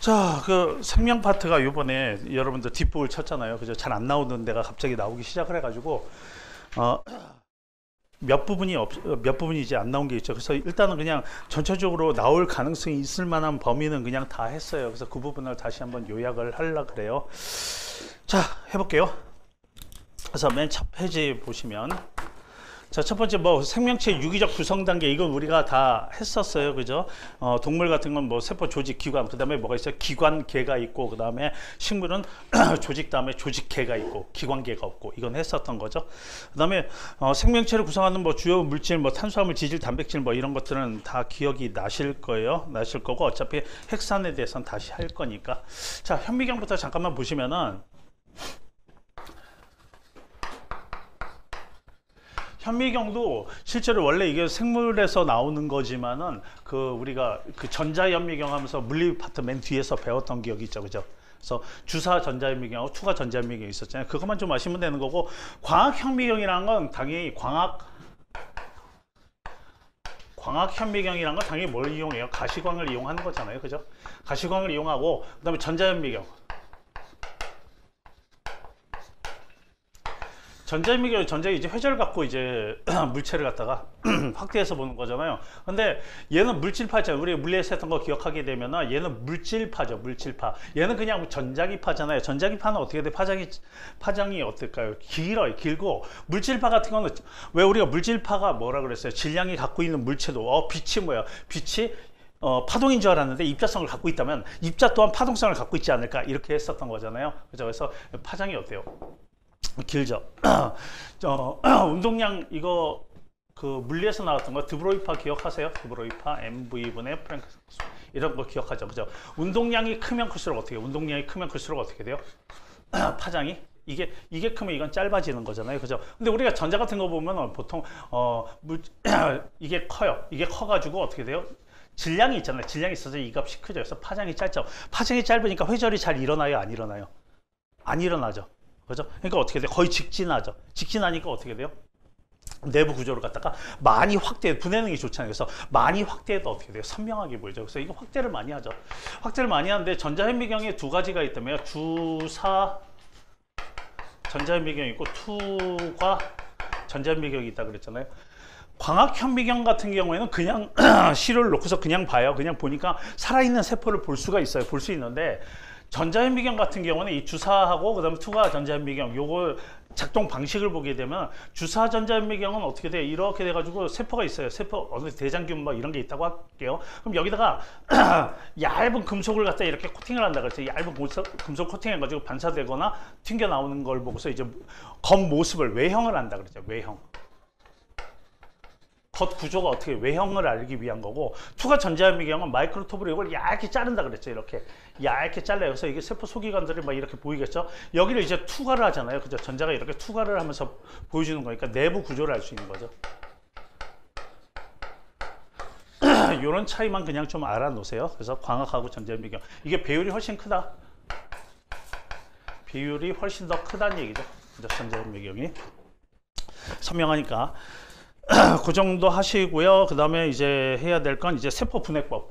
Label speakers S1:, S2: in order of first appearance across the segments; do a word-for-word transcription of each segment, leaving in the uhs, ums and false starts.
S1: 자, 그 생명 파트가 요번에 여러분들 뒷북을 쳤잖아요. 그죠? 잘 안 나오는 데가 갑자기 나오기 시작을 해가지고, 어, 몇 부분이 없, 몇 부분이 이제 안 나온 게 있죠. 그래서 일단은 그냥 전체적으로 나올 가능성이 있을 만한 범위는 그냥 다 했어요. 그래서 그 부분을 다시 한번 요약을 하려고 그래요. 자, 해볼게요. 그래서 맨 첫 페이지 보시면, 자, 첫 번째 뭐 생명체 유기적 구성 단계, 이건 우리가 다 했었어요. 그죠? 어, 동물 같은 건 뭐 세포 조직 기관, 그 다음에 뭐가 있어요? 기관계가 있고, 그 다음에 식물은 조직 다음에 조직계가 있고 기관계가 없고, 이건 했었던 거죠. 그 다음에 어, 생명체를 구성하는 뭐 주요 물질, 뭐 탄수화물, 지질, 단백질 뭐 이런 것들은 다 기억이 나실 거예요. 나실 거고, 어차피 핵산에 대해서는 다시 할 거니까. 자, 현미경부터 잠깐만 보시면은, 현미경도 실제로 원래 이게 생물에서 나오는 거지만은 그 우리가 그 전자현미경 하면서 물리 파트 맨 뒤에서 배웠던 기억이 있죠. 그죠? 그래서 주사 전자현미경하고 투과 전자현미경이 있었잖아요. 그것만 좀 아시면 되는 거고, 광학현미경이라는 건 당연히 광학 광학현미경이라는 건 당연히 뭘 이용해요? 가시광을 이용하는 거잖아요. 그죠? 가시광을 이용하고, 그 다음에 전자현미경, 전자현미경, 전자기 이제 회절 갖고 이제 물체를 갖다가 확대해서 보는 거잖아요. 근데 얘는 물질파잖아요. 우리 물리에서 했던 거 기억하게 되면은 얘는 물질파죠. 물질파. 얘는 그냥 전자기파잖아요. 전자기파는 어떻게 돼? 파장이 파장이 어떨까요? 길어요. 길고, 물질파 같은 거는 왜 우리가 물질파가 뭐라 그랬어요? 질량이 갖고 있는 물체도, 어 빛이 뭐야? 빛이 어, 파동인 줄 알았는데 입자성을 갖고 있다면 입자 또한 파동성을 갖고 있지 않을까, 이렇게 했었던 거잖아요. 그죠? 그래서 파장이 어때요? 길죠. 어, 운동량, 이거 그 물리에서 나왔던 거 드브로이파 기억하세요? 드브로이파 엠브이분의 프랭크 이런 거 기억하죠. 그죠? 운동량이 크면 클수록 어떻게 해요? 운동량이 크면 클수록 어떻게 돼요? 파장이 이게 이게 크면 이건 짧아지는 거잖아요. 그죠? 근데 우리가 전자 같은 거 보면 보통 어 물, 이게 커요. 이게 커 가지고 어떻게 돼요? 질량이 있잖아요. 질량이 있어서 이 값이 크죠. 그래서 파장이 짧죠. 파장이 짧으니까 회절이 잘 일어나요? 안 일어나요? 안 일어나죠. 그죠? 그러니까 어떻게 돼요? 거의 직진하죠. 직진하니까 어떻게 돼요? 내부 구조를 갖다가 많이 확대, 분해능이 좋잖아요. 그래서 많이 확대해도 어떻게 돼요? 선명하게 보이죠. 그래서 이거 확대를 많이 하죠. 확대를 많이 하는데 전자현미경에 두 가지가 있다면 주사 전자현미경이 있고 투과 전자현미경이 있다 그랬잖아요. 광학현미경 같은 경우에는 그냥 시료를 놓고서 그냥 봐요. 그냥 보니까 살아있는 세포를 볼 수가 있어요. 볼 수 있는데, 전자현미경 같은 경우는 이 주사하고 그다음에 투과 전자현미경, 요거 작동 방식을 보게 되면, 주사 전자현미경은 어떻게 돼? 이렇게 돼 가지고 세포가 있어요. 세포 어느 대장균 뭐 이런 게 있다고 할게요. 그럼 여기다가 얇은 금속을 갖다 이렇게 코팅을 한다 그랬죠. 얇은 금속, 금속 코팅해 가지고 반사되거나 튕겨 나오는 걸 보고서 이제 겉모습을 외형을 한다 그랬죠. 외형. 겉 구조가 어떻게, 외형을 알기 위한 거고, 투과 전자현미경은 마이크로톱으로 이걸 얇게 자른다 그랬죠. 이렇게 얇게 잘라요. 그래서 이게 세포 소기관들이 막 이렇게 보이겠죠. 여기를 이제 투과를 하잖아요. 그죠? 전자가 이렇게 투과를 하면서 보여주는 거니까 내부 구조를 알 수 있는 거죠. 이런 차이만 그냥 좀 알아놓으세요. 그래서 광학하고 전자현미경, 이게 배율이 훨씬 크다. 배율이 훨씬 더 크다는 얘기죠. 그죠? 전자현미경이 선명하니까. 그 정도 하시고요. 그 다음에 이제 해야 될 건 이제 세포 분해법.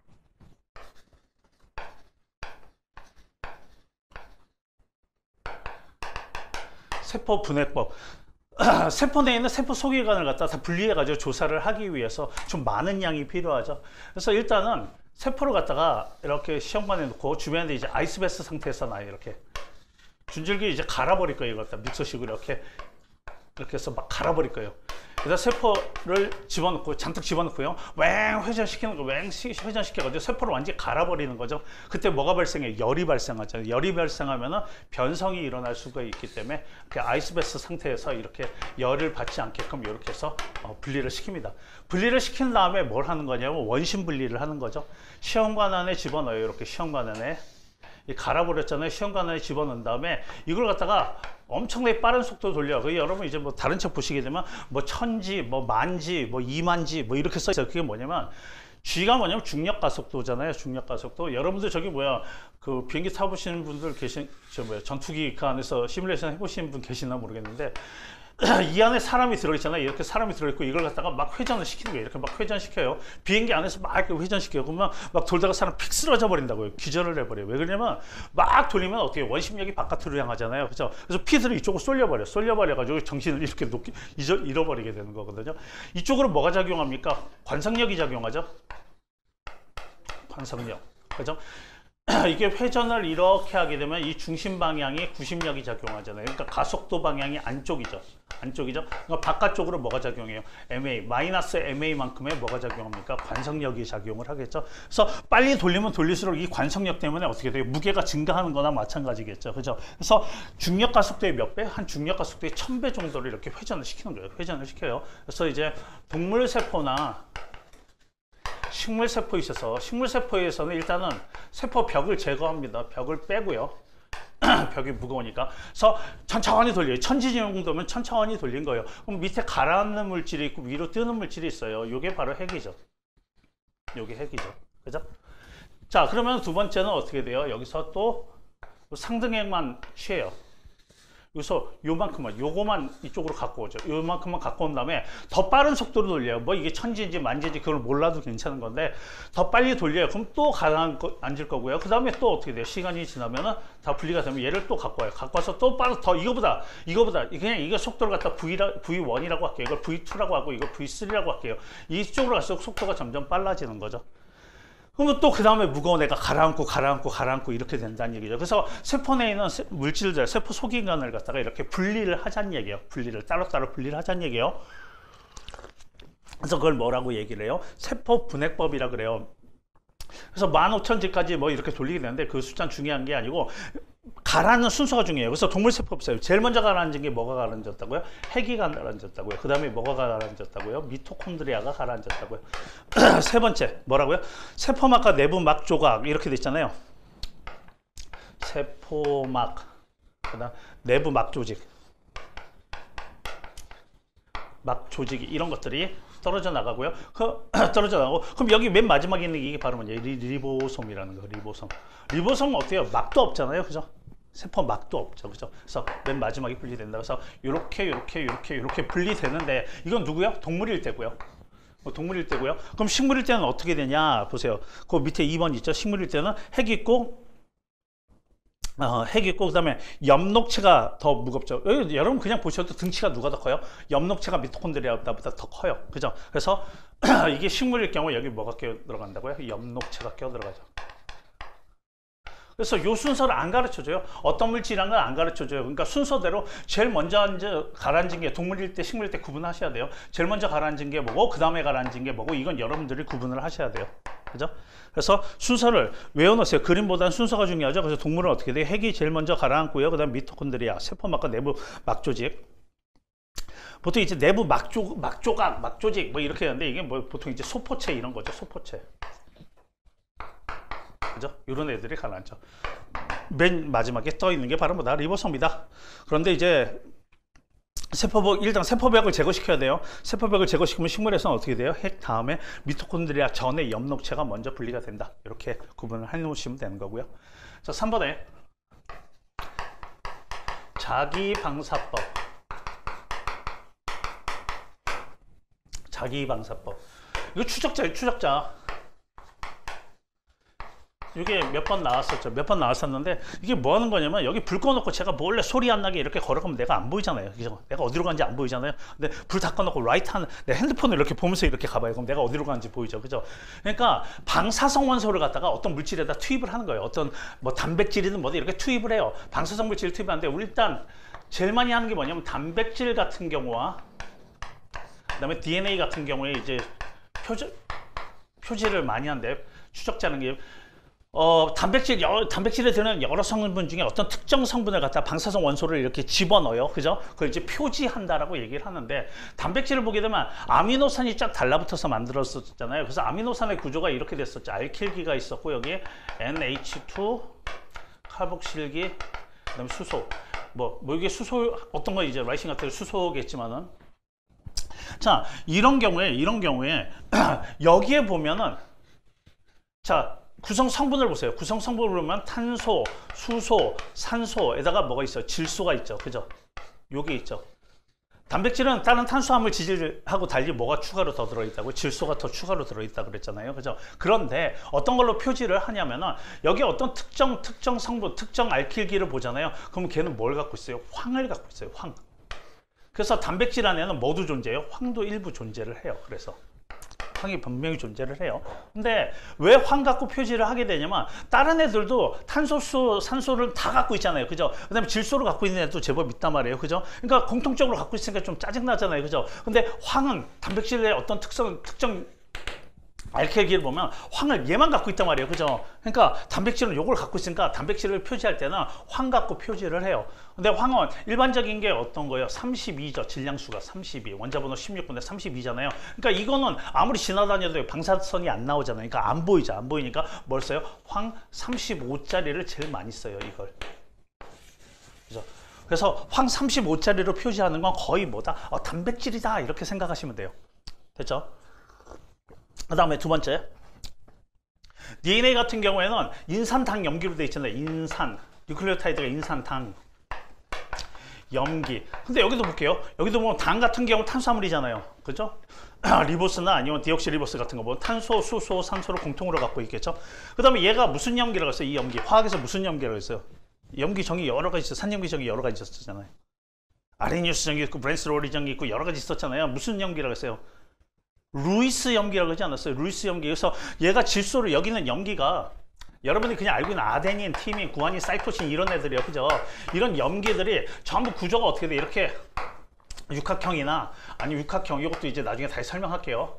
S1: 세포 분해법. 세포 내에 있는 세포 소기관을 갖다 다 분리해 가지고 조사를 하기 위해서 좀 많은 양이 필요하죠. 그래서 일단은 세포를 갖다가 이렇게 시험관에 놓고 주변에 이제 아이스베스 상태에서 놔요. 이렇게 준줄기 이제 갈아버릴 거예요. 이거 갖다 믹서식으로 이렇게 이렇게 해서 막 갈아버릴 거예요. 그래서 세포를 집어넣고, 잔뜩 집어넣고요, 왱 회전시키는 거, 왱 회전시켜가지고 세포를 완전히 갈아버리는 거죠. 그때 뭐가 발생해요? 열이 발생하죠. 열이 발생하면은 변성이 일어날 수가 있기 때문에 아이스베스 상태에서 이렇게 열을 받지 않게끔 이렇게 해서 어, 분리를 시킵니다. 분리를 시킨 다음에 뭘 하는 거냐면 원심 분리를 하는 거죠. 시험관 안에 집어넣어요. 이렇게 시험관 안에. 갈아버렸잖아요. 시험관 안에 집어넣은 다음에 이걸 갖다가 엄청나게 빠른 속도로 돌려요. 그 여러분 이제 뭐 다른 책 보시게 되면 뭐 천지, 뭐 만지, 뭐 이만지 뭐 이렇게 써 있어요. 그게 뭐냐면 G가 뭐냐면 중력 가속도잖아요. 중력 가속도. 여러분들 저기 뭐야 그 비행기 타보시는 분들 계신 저 뭐야 전투기 그 안에서 시뮬레이션 해보시는 분 계시나 모르겠는데, 이 안에 사람이 들어있잖아요. 이렇게 사람이 들어있고 이걸 갖다가 막 회전을 시키는 거예요. 이렇게 막 회전시켜요. 비행기 안에서 막 이렇게 회전시켜요. 그러면 막 돌다가 사람 픽 쓰러져 버린다고요. 기절을 해버려요. 왜 그러냐면 막 돌리면 어떻게 원심력이 바깥으로 향하잖아요. 그렇죠? 그래서 피들이 이쪽으로 쏠려버려. 쏠려버려가지고 정신을 이렇게 놓기, 잊어, 잃어버리게 되는 거거든요. 이쪽으로 뭐가 작용합니까? 관성력이 작용하죠. 관성력. 그죠? 이게 회전을 이렇게 하게 되면 이 중심 방향이 구심력이 작용하잖아요. 그러니까 가속도 방향이 안쪽이죠. 안쪽이죠. 그러니까 바깥쪽으로 뭐가 작용해요? 엠에이, 마이너스 엠에이만큼의 뭐가 작용합니까? 관성력이 작용을 하겠죠. 그래서 빨리 돌리면 돌릴수록 이 관성력 때문에 어떻게 돼요? 무게가 증가하는 거나 마찬가지겠죠. 그죠? 그래서 중력 가속도의 몇 배? 한 중력 가속도의 천 배 정도를 이렇게 회전을 시키는 거예요. 회전을 시켜요. 그래서 이제 동물 세포나 식물 세포에 있어서 식물 세포에서는 일단은 세포 벽을 제거합니다. 벽을 빼고요. 벽이 무거우니까. 그래서 천천히 돌려요. 천지 정도면 천천히 돌린 거예요. 그럼 밑에 가라앉는 물질이 있고 위로 뜨는 물질이 있어요. 이게 바로 핵이죠. 이게 핵이죠. 그죠? 자, 그러면 두 번째는 어떻게 돼요? 여기서 또 상등핵만 취해요. 여기서 요만큼만, 요거만 이쪽으로 갖고 오죠. 요만큼만 갖고 온 다음에 더 빠른 속도로 돌려요. 뭐 이게 천지인지 만지인지 그걸 몰라도 괜찮은 건데 더 빨리 돌려요. 그럼 또 가라앉을 거고요. 그 다음에 또 어떻게 돼요? 시간이 지나면은 다 분리가 되면 얘를 또 갖고 와요. 갖고 와서 또 빠른, 더 이거보다, 이거보다, 그냥 이거 속도를 갖다 V라, 브이 원이라고 할게요. 이걸 브이 투라고 하고 이걸 브이 쓰리라고 할게요. 이쪽으로 갈수록 속도가 점점 빨라지는 거죠. 그러면 또 그 다음에 무거운 애가 가라앉고 가라앉고 가라앉고 이렇게 된다는 얘기죠. 그래서 세포 내에 있는 물질들, 세포 속인간을 갖다가 이렇게 분리를 하자는 얘기예요. 분리를 따로따로 분리를 하자는 얘기예요. 그래서 그걸 뭐라고 얘기를 해요? 세포 분해법이라 그래요. 그래서 만 오천 지까지 뭐 이렇게 돌리게 되는데 그 숫자는 중요한 게 아니고 가라앉는 순서가 중요해요. 그래서 동물 세포 보세요. 제일 먼저 가라앉은 게 뭐가 가라앉았다고요? 핵이 가라앉았다고요. 그 다음에 뭐가 가라앉았다고요? 미토콘드리아가 가라앉았다고요. 세 번째 뭐라고요? 세포막과 내부 막 조각 이렇게 돼 있잖아요. 세포막, 그다음 내부 막 조직, 막 조직이 이런 것들이 떨어져 나가고요. 그, 떨어져 나가고 그럼 여기 맨 마지막에 있는 이게 바로 뭐냐? 리, 리보솜이라는 거. 리보솜. 리보솜은 어때요? 막도 없잖아요. 그죠? 세포 막도 없죠. 그죠? 그래서 맨 마지막에 분리된다. 그래서 이렇게 이렇게 이렇게 이렇게 분리되는데 이건 누구요? 동물일 때고요. 동물일 때고요. 그럼 식물일 때는 어떻게 되냐? 보세요. 그 밑에 이 번 있죠. 식물일 때는 핵이 있고 어, 핵이 있고 그 다음에 엽록체가 더 무겁죠. 여기, 여러분 그냥 보셔도 등치가 누가 더 커요? 엽록체가 미토콘드리아보다 더 커요. 그죠? 그래서 이게 식물일 경우 여기 뭐가 끼어 들어간다고요? 엽록체가 끼어 들어가죠. 그래서 요 순서를 안 가르쳐줘요. 어떤 물질이란 걸 안 가르쳐줘요. 그러니까 순서대로 제일 먼저 앉아, 가라앉은 게 동물일 때, 식물일 때 구분하셔야 돼요. 제일 먼저 가라앉은 게 뭐고, 그 다음에 가라앉은 게 뭐고, 이건 여러분들이 구분을 하셔야 돼요. 그죠? 그래서 순서를 외워놓으세요. 그림보다는 순서가 중요하죠. 그래서 동물은 어떻게 돼요? 핵이 제일 먼저 가라앉고요. 그 다음에 미토콘드리아, 세포막과 내부 막조직. 보통 이제 내부 막조, 막조각, 막조직 뭐 이렇게 하는데 이게 뭐 보통 이제 소포체 이런 거죠. 소포체. 그죠? 이런 애들이 가라앉죠. 맨 마지막에 떠 있는 게 바로 뭐다? 리보솜이다. 그런데 이제 세포벽, 일단 세포벽을 제거시켜야 돼요. 세포벽을 제거시키면 식물에서는 어떻게 돼요? 핵 다음에 미토콘드리아 전에 엽록체가 먼저 분리가 된다. 이렇게 구분을 해 놓으시면 되는 거고요. 자, 삼 번에 자기방사법. 자기방사법. 이거 추적자예요, 추적자. 이게 몇 번 나왔었죠. 몇 번 나왔었는데 이게 뭐 하는 거냐면 여기 불 꺼놓고 제가 몰래 소리 안 나게 이렇게 걸어가면 내가 안 보이잖아요. 그죠? 내가 어디로 가는지 안 보이잖아요. 근데 불 다 꺼놓고 라이트 하는 내 핸드폰을 이렇게 보면서 이렇게 가봐요. 그럼 내가 어디로 가는지 보이죠. 그죠? 그러니까 방사성 원소를 갖다가 어떤 물질에다 투입을 하는 거예요. 어떤 뭐 단백질이든 뭐든 이렇게 투입을 해요. 방사성 물질을 투입하는데 우리 일단 제일 많이 하는 게 뭐냐면 단백질 같은 경우와 그다음에 디엔에이 같은 경우에 이제 표지, 표지를 많이 한대. 추적자는 게 어, 단백질, 여, 단백질에 드는 여러 성분 중에 어떤 특정 성분을 갖다 방사성 원소를 이렇게 집어넣어요. 그죠? 그걸 이제 표지한다라고 얘기를 하는데, 단백질을 보게 되면 아미노산이 쫙 달라붙어서 만들었었잖아요. 그래서 아미노산의 구조가 이렇게 됐었죠. 알킬기가 있었고, 여기에 엔 에이치 투, 카복실기, 그 다음에 수소. 뭐, 뭐 이게 수소, 어떤 거 이제 라이신 같은 수소겠지만은. 자, 이런 경우에, 이런 경우에, 여기에 보면은, 자, 구성 성분을 보세요. 구성 성분을 보면 탄소, 수소, 산소에다가 뭐가 있어요? 질소가 있죠. 그죠? 요게 있죠. 단백질은 다른 탄수화물 지질하고 달리 뭐가 추가로 더 들어있다고? 질소가 더 추가로 들어있다고 그랬잖아요. 그죠? 그런데 어떤 걸로 표지를 하냐면은 여기 어떤 특정 특정 성분, 특정 알킬기를 보잖아요. 그럼 걔는 뭘 갖고 있어요? 황을 갖고 있어요. 황. 그래서 단백질 안에는 뭐도 존재해요? 황도 일부 존재를 해요. 그래서 황이 분명히 존재를 해요. 근데 왜 황 갖고 표지를 하게 되냐면 다른 애들도 탄소수, 산소를 다 갖고 있잖아요. 그죠? 그 다음에 질소를 갖고 있는 애도 제법 있단 말이에요. 그죠? 그러니까 공통적으로 갖고 있으니까 좀 짜증나잖아요. 그죠? 근데 황은 단백질의 어떤 특성, 특정 알칼리를 보면 황을 얘만 갖고 있단 말이에요. 그죠? 그러니까 단백질은 요걸 갖고 있으니까 단백질을 표지할 때는 황 갖고 표지를 해요. 근데 황은 일반적인 게 어떤 거예요? 삼십이죠. 질량수가 삼십이. 원자번호 십육 분의 삼십이잖아요. 그러니까 이거는 아무리 지나다녀도 방사선이 안 나오잖아요. 그러니까 안 보이죠. 안 보이니까 뭘 써요? 황 삼십오짜리를 제일 많이 써요. 이걸. 그죠? 그래서 황 삼십오짜리로 표시하는 건 거의 뭐다? 어, 단백질이다. 이렇게 생각하시면 돼요. 됐죠? 그 다음에 두 번째, 디엔에이 같은 경우에는 인산당 염기로 되어 있잖아요. 인산, 뉴클레오타이드가 인산당 염기. 근데 여기도 볼게요. 여기도 보면 당 같은 경우 탄수화물이잖아요. 그죠? 리보스나 아니면 디옥시리보스 같은 거 보면 탄소, 수소, 산소를 공통으로 갖고 있겠죠. 그 다음에 얘가 무슨 염기라고 했어요? 이 염기. 화학에서 무슨 염기라고 했어요? 염기 정의 여러 가지 있어요. 산염기 정의 여러 가지 있었잖아요. 아레니우스 정의 있고 브랜스로리 정의 있고 여러 가지 있었잖아요. 무슨 염기라고 했어요? 루이스 염기라고 하지 않았어요? 루이스 염기. 그래서 얘가 질소를, 여기는 염기가 여러분이 그냥 알고 있는 아데닌, 티민, 구아닌, 사이토신 이런 애들이에요. 그죠? 이런 염기들이 전부 구조가 어떻게 돼? 이렇게 육각형이나 아니면 육각형, 이것도 이제 나중에 다시 설명할게요.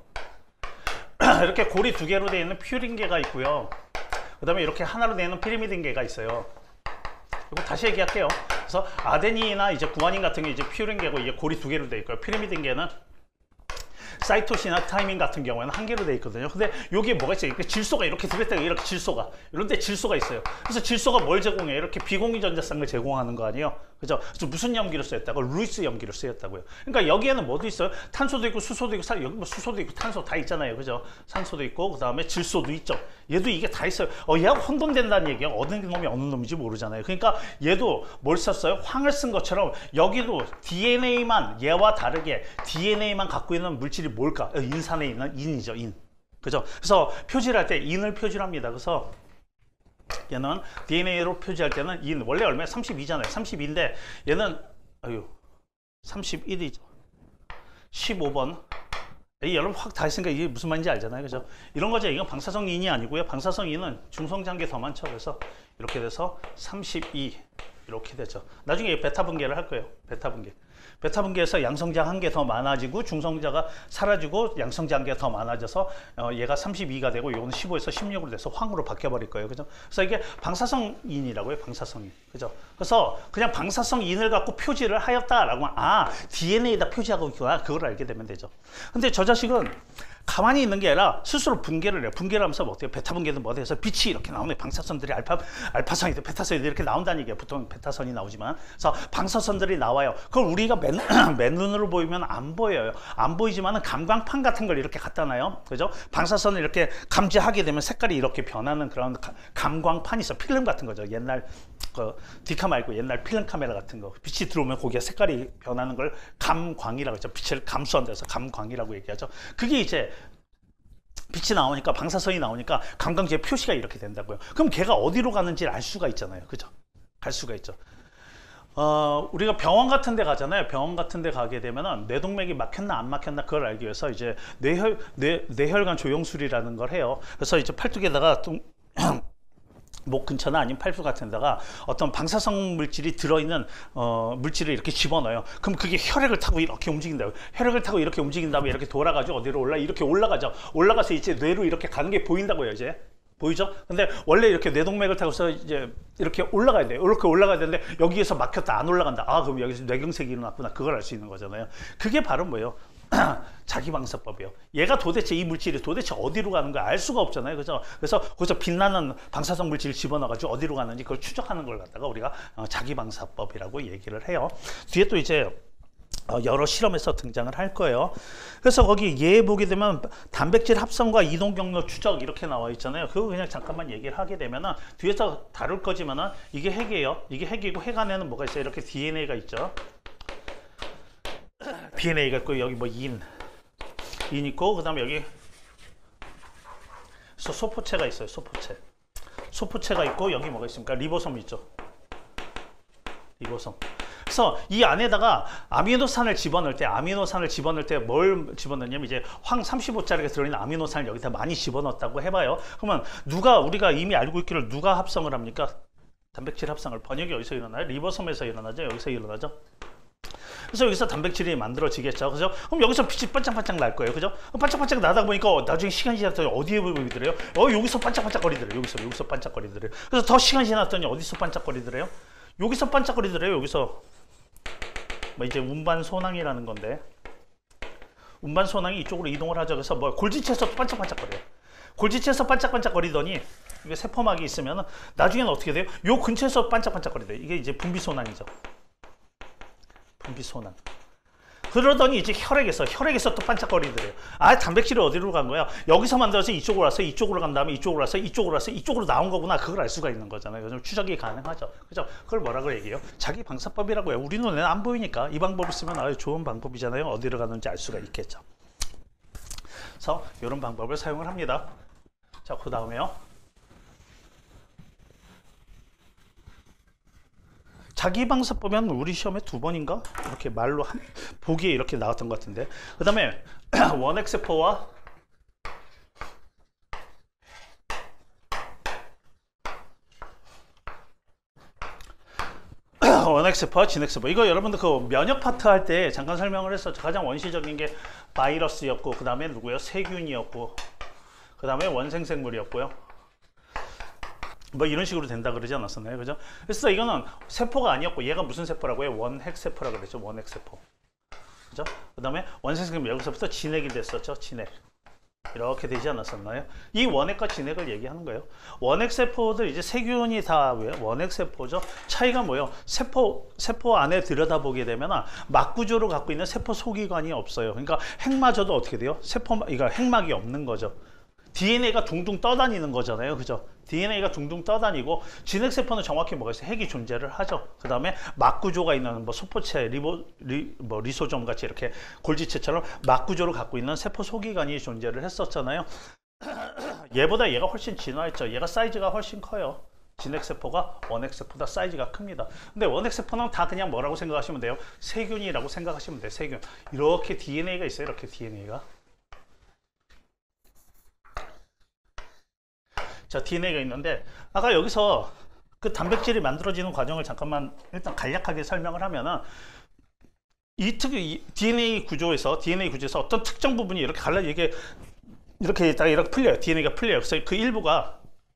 S1: 이렇게 고리 두 개로 되어 있는 퓨린계가 있고요. 그 다음에 이렇게 하나로 되어 있는 피리미딘계가 있어요. 이거 다시 얘기할게요. 그래서 아데닌이나 이제 구아닌 같은 게 이제 퓨린계고 이게 고리 두 개로 되어 있고요. 피리미딘계는 사이토신이나 타이민 같은 경우에는 한 개로 되어 있거든요. 근데 여기에 뭐가 있어요? 이렇게 질소가 이렇게 들어있다. 이렇게 질소가 이런데 질소가 있어요. 그래서 질소가 뭘 제공해요? 이렇게 비공유 전자쌍을 제공하는 거 아니에요? 그죠? 그래서 무슨 염기로 쓰였다고? 루이스 염기로 쓰였다고요. 그러니까 여기에는 뭐도 있어요? 탄소도 있고 수소도 있고, 여기 뭐 수소도 있고 탄소 다 있잖아요. 그죠? 산소도 있고, 그 다음에 질소도 있죠. 얘도 이게 다 있어요. 어, 얘하고 혼돈된다는 얘기예요. 어느 놈이 어느 놈인지 모르잖아요. 그러니까 얘도 뭘 썼어요? 황을 쓴 것처럼 여기도 디엔에이만, 얘와 다르게 디엔에이만 갖고 있는 물질이 뭘까? 인산에 있는 인이죠. 인. 그죠? 그래서 표지를 할 때 인을 표지를 합니다. 그래서 얘는 디엔에이로 표지할 때는 인, 원래 얼마야? 삼십이잖아요. 삼십이인데 얘는 아유 삼십일이죠. 십오 번. 이 여러분 확 다 했으니까 이게 무슨 말인지 알잖아요. 그죠? 이런 거죠. 이건 방사성 인이 아니고요. 방사성 인은 중성장계 더 많죠. 그래서 이렇게 돼서 삼십이 이렇게 되죠. 나중에 베타 분계를 할 거예요. 베타 분계. 베타 분계에서 양성자 한 개 더 많아지고 중성자가 사라지고 양성자 한 개 더 많아져서 어, 얘가 삼십이가 되고 이거는 십오에서 십육으로 돼서 황으로 바뀌어버릴 거예요. 그죠? 그래서 이게 방사성인이라고 해요. 방사성인. 그죠? 그래서 그냥 방사성인을 갖고 표지를 하였다라고 하면 아, 디엔에이에다 표지하고 있구나. 그걸 알게 되면 되죠. 근데 저 자식은 가만히 있는 게 아니라 스스로 분계를 해요. 분계를 하면서 뭐 어때요? 베타 분계는 뭐 돼서 빛이 이렇게 나오네. 방사선들이 알파, 알파선이든 베타선이든 이렇게 나온다는 얘기예요. 보통 베타선이 나오지만. 그래서 방사선들이 나와요. 그걸 우리가 맨, 맨눈으로 보이면 안 보여요. 안 보이지만은 감광판 같은 걸 이렇게 갖다 놔요. 그죠? 방사선을 이렇게 감지하게 되면 색깔이 이렇게 변하는 그런 가, 감광판이 있어. 필름 같은 거죠. 옛날 그 디카 말고 옛날 필름 카메라 같은 거. 빛이 들어오면 거기에 색깔이 변하는 걸 감광이라고 하죠. 빛을 감수한 데서 감광이라고 얘기하죠. 그게 이제 빛이 나오니까 방사선이 나오니까 감광지의 표시가 이렇게 된다고요. 그럼 걔가 어디로 가는지 알 수가 있잖아요. 그죠? 갈 수가 있죠. 어, 우리가 병원 같은 데 가잖아요. 병원 같은 데 가게 되면은 뇌동맥이 막혔나 안 막혔나 그걸 알기 위해서 이제 뇌혈, 뇌, 뇌혈관 조영술이라는 걸 해요. 그래서 이제 팔뚝에다가 좀 목 근처나 아니면 팔뚝 같은 데다가 어떤 방사성 물질이 들어있는 어, 물질을 이렇게 집어넣어요. 그럼 그게 혈액을 타고 이렇게 움직인다고요. 혈액을 타고 이렇게 움직인 다음에 이렇게 돌아가죠. 어디로 올라? 이렇게 올라가죠. 올라가서 이제 뇌로 이렇게 가는 게 보인다고요. 이제 보이죠? 근데 원래 이렇게 뇌동맥을 타고서 이제 이렇게 올라가야 돼요. 이렇게 올라가야 되는데 여기에서 막혔다, 안 올라간다. 아, 그럼 여기서 뇌경색이 일어났구나. 그걸 알 수 있는 거잖아요. 그게 바로 뭐예요? 자기방사법이에요. 얘가 도대체 이 물질이 도대체 어디로 가는 걸 알 수가 없잖아요. 그죠? 그래서 거기서 빛나는 방사성 물질을 집어넣어가지고 어디로 가는지 그걸 추적하는 걸 갖다가 우리가 어, 자기방사법이라고 얘기를 해요. 뒤에 또 이제 어, 여러 실험에서 등장을 할 거예요. 그래서 거기 얘 보게 되면 단백질 합성과 이동 경로 추적 이렇게 나와 있잖아요. 그거 그냥 잠깐만 얘기를 하게 되면은 뒤에서 다룰 거지만은 이게 핵이에요. 이게 핵이고 핵 안에는 뭐가 있어요? 이렇게 디엔에이가 있죠. 비엔에이가 있고 여기 뭐 인, 인 있고 그 다음에 여기 소포체가 있어요. 소포체. 소포체가 있고 여기 뭐가 있습니까? 리보솜 있죠. 리보솜. 그래서 이 안에다가 아미노산을 집어넣을 때 아미노산을 집어넣을 때 뭘 집어넣냐면 이제 황 삼십오 짜리가 들어있는 아미노산을 여기다 많이 집어넣었다고 해봐요. 그러면 누가 우리가 이미 알고 있기를 누가 합성을 합니까? 단백질 합성을. 번역이 어디서 일어나요? 리보솜에서 일어나죠. 여기서 일어나죠. 그래서 여기서 단백질이 만들어지겠죠. 그죠? 그럼 여기서 빛이 반짝반짝 날 거예요. 그죠? 반짝반짝 나다 보니까 나중에 시간이 지났더니 어디에 보이더래요? 어, 여기서 반짝반짝거리더래요. 여기서, 여기서 반짝거리더래요. 그래서 더 시간이 지났더니 어디서 반짝거리더래요? 여기서 반짝거리더래요. 여기서. 뭐 이제 운반소낭이라는 건데. 운반소낭이 이쪽으로 이동을 하죠. 그래서 뭐 골지체에서 반짝반짝거려요. 골지체에서 반짝반짝거리더니 이게 세포막이 있으면 나중에는 어떻게 돼요? 요 근처에서 반짝반짝거리더래요. 이게 이제 분비소낭이죠. 분비소낭. 그러더니 이제 혈액에서 혈액에서 또 반짝거리더래요. 아, 단백질이 어디로 간 거야? 여기서 만들어서 이쪽으로 와서 이쪽으로 간 다음에 이쪽으로 와서 이쪽으로 와서 이쪽으로 나온 거구나. 그걸 알 수가 있는 거잖아요. 그래서 추적이 가능하죠. 그죠? 그걸 뭐라고 얘기해요? 자기 방사법이라고 해요. 우리 눈에는 안 보이니까 이 방법을 쓰면 아주 좋은 방법이잖아요. 어디로 가는지 알 수가 있겠죠. 그래서 이런 방법을 사용을 합니다. 자, 그 다음에요. 자기 방사법은 우리 시험에 두 번인가? 이렇게 말로 한, 보기에 이렇게 나왔던 것 같은데. 그 다음에 원핵세포와 원핵세포와 진핵세포. 이거 여러분들 그 면역 파트 할 때 잠깐 설명을 했었죠. 가장 원시적인 게 바이러스였고, 그 다음에 누구요? 세균이었고, 그 다음에 원생생물이었고요. 뭐 이런 식으로 된다 그러지 않았었나요? 그죠? 그래서 이거는 세포가 아니었고 얘가 무슨 세포라고 해요? 원핵세포라고 그랬죠. 원핵세포. 그죠? 그 다음에 원생생물 여기서부터 진핵이 됐었죠. 진핵. 이렇게 되지 않았었나요? 이 원핵과 진핵을 얘기하는 거예요. 원핵세포들 이제 세균이 다 왜요? 원핵세포죠. 차이가 뭐예요? 세포, 세포 안에 들여다보게 되면 막구조를 갖고 있는 세포 소기관이 없어요. 그러니까 핵마저도 어떻게 돼요? 세포, 이거 핵막이 없는 거죠. 디엔에이가 둥둥 떠다니는 거잖아요. 그죠? 디엔에이가 둥둥 떠다니고 진핵세포는 정확히 뭐가 있어요? 핵이 존재를 하죠. 그 다음에 막구조가 있는 뭐 소포체, 리보, 리, 뭐 리소좀 같이 이렇게 골지체처럼 막구조를 갖고 있는 세포 소기관이 존재를 했었잖아요. 얘보다 얘가 훨씬 진화했죠. 얘가 사이즈가 훨씬 커요. 진핵세포가 원핵세포보다 사이즈가 큽니다. 근데 원핵세포는 다 그냥 뭐라고 생각하시면 돼요? 세균이라고 생각하시면 돼요. 세균. 이렇게 디엔에이가 있어요. 이렇게 디엔에이가. 자, 디엔에이가 있는데 아까 여기서 그 단백질이 만들어지는 과정을 잠깐만 일단 간략하게 설명을 하면은 이 특, 이 디엔에이 구조에서 디엔에이 구조에서 어떤 특정 부분이 이렇게 갈라 이게 이렇게 딱 이렇게 풀려요. 디엔에이가 풀려요. 그래서 그 일부가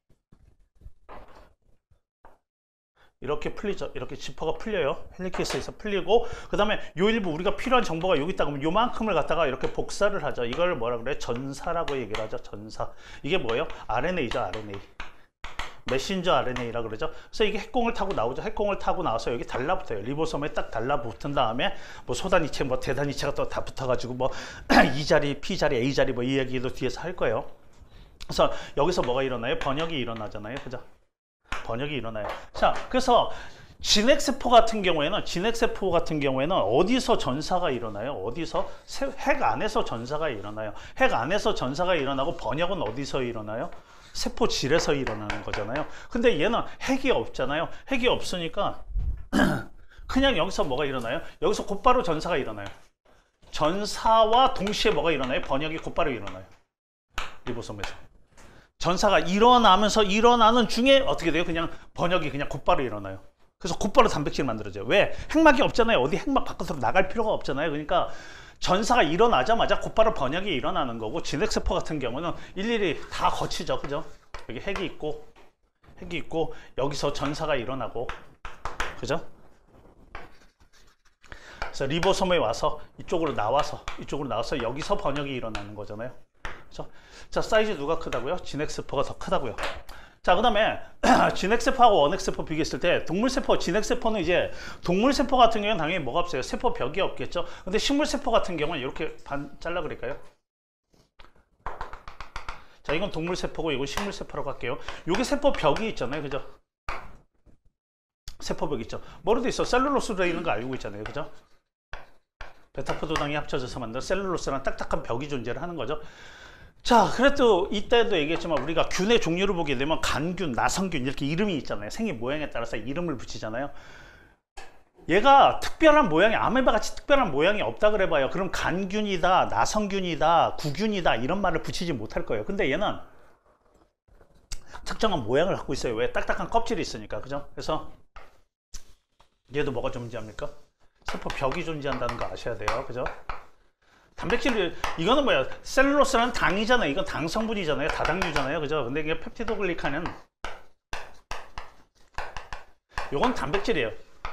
S1: 이렇게 풀리죠. 이렇게 지퍼가 풀려요. 헬리케이스에서 풀리고 그 다음에 요 일부 우리가 필요한 정보가 여기 있다 그러면 요만큼을 갖다가 이렇게 복사를 하죠. 이걸 뭐라 그래? 전사라고 얘기를 하죠. 전사. 이게 뭐예요? 알엔에이죠. 알엔에이. 메신저 알엔에이라 그러죠. 그래서 이게 핵공을 타고 나오죠. 핵공을 타고 나와서 여기 달라붙어요. 리보솜에 딱 달라붙은 다음에 뭐 소단위체, 뭐 대단위체가 또 다 붙어가지고 뭐 이 자리, P 자리, A 자리 뭐 이 얘기도 뒤에서 할 거예요. 그래서 여기서 뭐가 일어나요? 번역이 일어나잖아요. 그죠? 번역이 일어나요. 자, 그래서 진핵세포 같은 경우에는 진핵세포 같은 경우에는 어디서 전사가 일어나요? 어디서? 핵 안에서 전사가 일어나요. 핵 안에서 전사가 일어나고 번역은 어디서 일어나요? 세포질에서 일어나는 거잖아요. 근데 얘는 핵이 없잖아요. 핵이 없으니까 그냥 여기서 뭐가 일어나요? 여기서 곧바로 전사가 일어나요. 전사와 동시에 뭐가 일어나요? 번역이 곧바로 일어나요. 리보솜에서. 전사가 일어나면서 일어나는 중에 어떻게 돼요? 그냥 번역이 그냥 곧바로 일어나요. 그래서 곧바로 단백질을 만들어져요. 왜? 핵막이 없잖아요. 어디 핵막 바깥으로 나갈 필요가 없잖아요. 그러니까 전사가 일어나자마자 곧바로 번역이 일어나는 거고 진핵세포 같은 경우는 일일이 다 거치죠. 그죠? 여기 핵이 있고 핵이 있고 여기서 전사가 일어나고 그죠? 그래서 리보솜에 와서 이쪽으로 나와서 이쪽으로 나와서 여기서 번역이 일어나는 거잖아요. 그렇죠? 자, 사이즈 누가 크다고요? 진핵세포가 더 크다고요. 자, 그 다음에 진핵세포하고 원핵세포 비교했을 때 동물세포, 진핵세포는 이제 동물세포 같은 경우는 당연히 뭐가 없어요? 세포벽이 없겠죠. 근데 식물세포 같은 경우는 이렇게 반 잘라 그릴까요? 자, 이건 동물세포고 이건 식물세포라고 할게요. 요게 세포벽이 있잖아요. 그죠? 세포벽 있죠. 뭐로도 있어? 셀룰로스로 되어 있는 거 알고 있잖아요. 그죠? 베타포도당이 합쳐져서 만든 셀룰로스라는 딱딱한 벽이 존재를 하는 거죠. 자, 그래도 이때도 얘기했지만 우리가 균의 종류를 보게 되면 간균, 나성균 이렇게 이름이 있잖아요. 생기 모양에 따라서 이름을 붙이잖아요. 얘가 특별한 모양이, 아메바 같이 특별한 모양이 없다 그래봐요. 그럼 간균이다, 나성균이다, 구균이다 이런 말을 붙이지 못할 거예요. 근데 얘는 특정한 모양을 갖고 있어요. 왜? 딱딱한 껍질이 있으니까. 그죠? 그래서 얘도 뭐가 존재합니까? 세포 벽이 존재한다는 거 아셔야 돼요. 그죠? 단백질, 이거는 뭐야? 셀룰로스라는 당이잖아요. 이건 당 성분이잖아요. 다당류잖아요. 그죠? 근데 이게 펩티도글리칸은 이건 단백질이에요.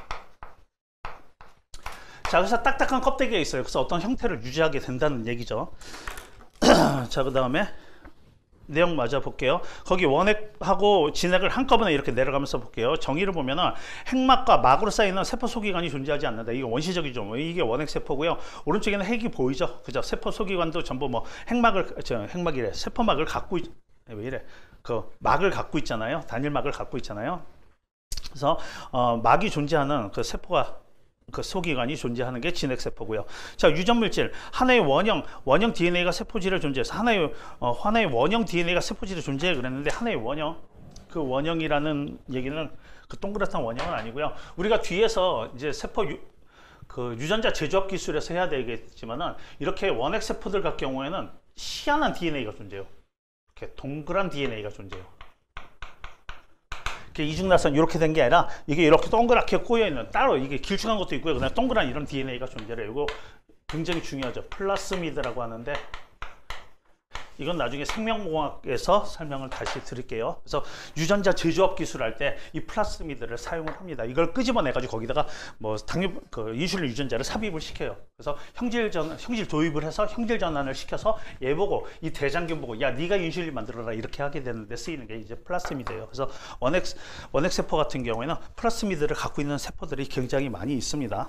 S1: 자, 그래서 딱딱한 껍데기가 있어요. 그래서 어떤 형태를 유지하게 된다는 얘기죠. 자, 그 다음에 내용 맞아 볼게요. 거기 원핵하고 진핵을 한꺼번에 이렇게 내려가면서 볼게요. 정의를 보면은 핵막과 막으로 쌓이는 세포 소기관이 존재하지 않는다. 이게 원시적이죠. 이게 원핵 세포고요. 오른쪽에는 핵이 보이죠. 그죠? 세포 소기관도 전부 뭐 핵막을, 저 핵막이래. 세포막을 갖고 있, 왜 이래? 그 막을 갖고 있잖아요. 단일막을 갖고 있잖아요. 그래서 어, 막이 존재하는 그 세포가, 그 소기관이 존재하는 게 진핵세포고요. 자, 유전물질, 하나의 원형, 원형 디엔에이가 세포질에 존재해서 하나의, 어, 하나의 원형 디엔에이가 세포질에 존재해 그랬는데 하나의 원형, 그 원형이라는 얘기는 그 동그랗던 원형은 아니고요. 우리가 뒤에서 이제 세포 유, 그 유전자 제조업 기술에서 해야 되겠지만은 이렇게 원핵 세포들 같은 경우에는 희한한 디엔에이가 존재해요. 이렇게 동그란 디엔에이가 존재해요. 이중나선 이렇게 된 게 아니라 이게 이렇게 동그랗게 꼬여있는, 따로 이게 길쭉한 것도 있고요. 그냥 동그란 이런 디엔에이가 존재해요. 이거 굉장히 중요하죠. 플라스미드라고 하는데 이건 나중에 생명공학에서 설명을 다시 드릴게요. 그래서 유전자 제조업 기술할 때 이 플라스미드를 사용을 합니다. 이걸 끄집어내 가지고 거기다가 뭐 당뇨, 그 인슐린 유전자를 삽입을 시켜요. 그래서 형질 전 형질 도입을 해서 형질 전환을 시켜서 얘 보고, 이 대장균 보고, 야 네가 인슐린 만들어라 이렇게 하게 되는데 쓰이는 게 이제 플라스미드예요. 그래서 원핵 원핵 세포 같은 경우에는 플라스미드를 갖고 있는 세포들이 굉장히 많이 있습니다.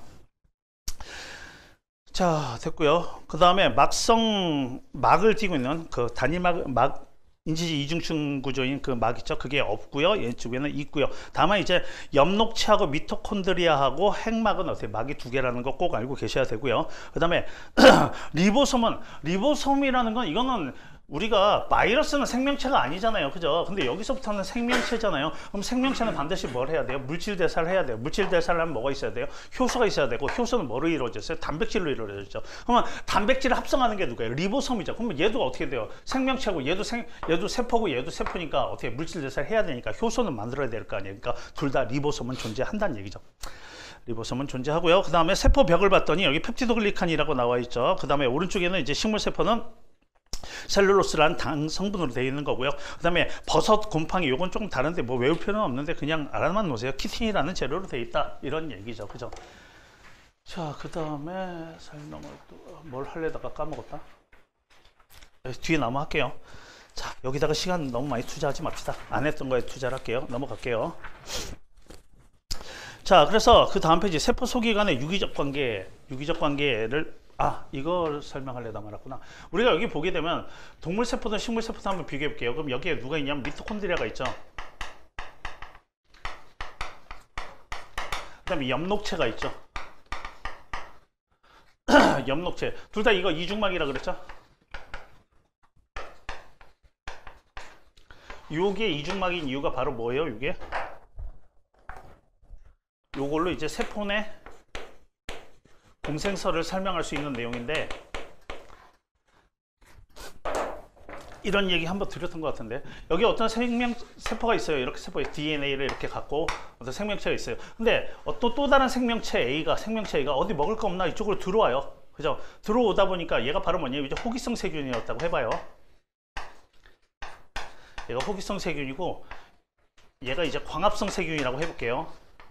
S1: 자, 됐고요. 그 다음에 막성, 막을 띠고 있는 그 단일막, 막, 인지지 이중층 구조인 그 막 있죠. 그게 없고요. 이쪽에는 있고요. 다만 이제 엽록체하고 미토콘드리아하고 핵막은 어때요? 막이 두 개라는 거 꼭 알고 계셔야 되고요. 그 다음에 리보솜은, 리보솜이라는 건 이거는 우리가, 바이러스는 생명체가 아니잖아요. 그죠? 근데 여기서부터는 생명체잖아요. 그럼 생명체는 반드시 뭘 해야 돼요? 물질 대사를 해야 돼요. 물질 대사를 하면 뭐가 있어야 돼요? 효소가 있어야 되고, 효소는 뭐로 이루어졌어요? 단백질로 이루어졌죠. 그러면 단백질을 합성하는 게 누구예요? 리보솜이죠. 그러면 얘도 어떻게 돼요? 생명체고, 얘도 생, 얘도 세포고, 얘도 세포니까 어떻게 물질 대사를 해야 되니까 효소는 만들어야 될 거 아니에요. 그러니까 둘 다 리보솜은 존재한다는 얘기죠. 리보솜은 존재하고요. 그 다음에 세포벽을 봤더니 여기 펩티도글리칸이라고 나와 있죠. 그 다음에 오른쪽에는 이제 식물세포는 셀룰로스라는 당 성분으로 되어 있는 거고요. 그 다음에 버섯, 곰팡이, 요건 조금 다른데 뭐 외울 필요는 없는데 그냥 알아만 놓으세요. 키틴이라는 재료로 되어 있다, 이런 얘기죠. 그죠? 자, 그 다음에 설명을 또 뭘 하려다가 까먹었다. 뒤에 남아 할게요. 자, 여기다가 시간 너무 많이 투자하지 맙시다. 안 했던 거에 투자를 할게요. 넘어갈게요. 자, 그래서 그 다음 페이지, 세포 소기 간의 유기적 관계, 유기적 관계를, 아, 이걸 설명하려다 말았구나. 우리가 여기 보게 되면 동물세포든 식물세포든 한번 비교해 볼게요. 그럼 여기에 누가 있냐면 미토콘드리아가 있죠. 그 다음에 엽록체가 있죠. 엽록체. 둘 다 이거 이중막이라 그랬죠. 요게 이중막인 이유가 바로 뭐예요? 요게 요걸로 이제 세포 내 공생설을 설명할 수 있는 내용인데, 이런 얘기 한번 드렸던 것 같은데, 여기 어떤 생명 세포가 있어요. 이렇게 세포에 디엔에이를 이렇게 갖고 어떤 생명체가 있어요. 근데 어떤 또 다른 생명체 A가, 생명체 A가 어디 먹을 거 없나 이쪽으로 들어와요. 그죠? 들어오다 보니까 얘가 바로 뭐냐면 이제 호기성 세균이었다고 해봐요. 얘가 호기성 세균이고 얘가 이제 광합성 세균이라고 해볼게요.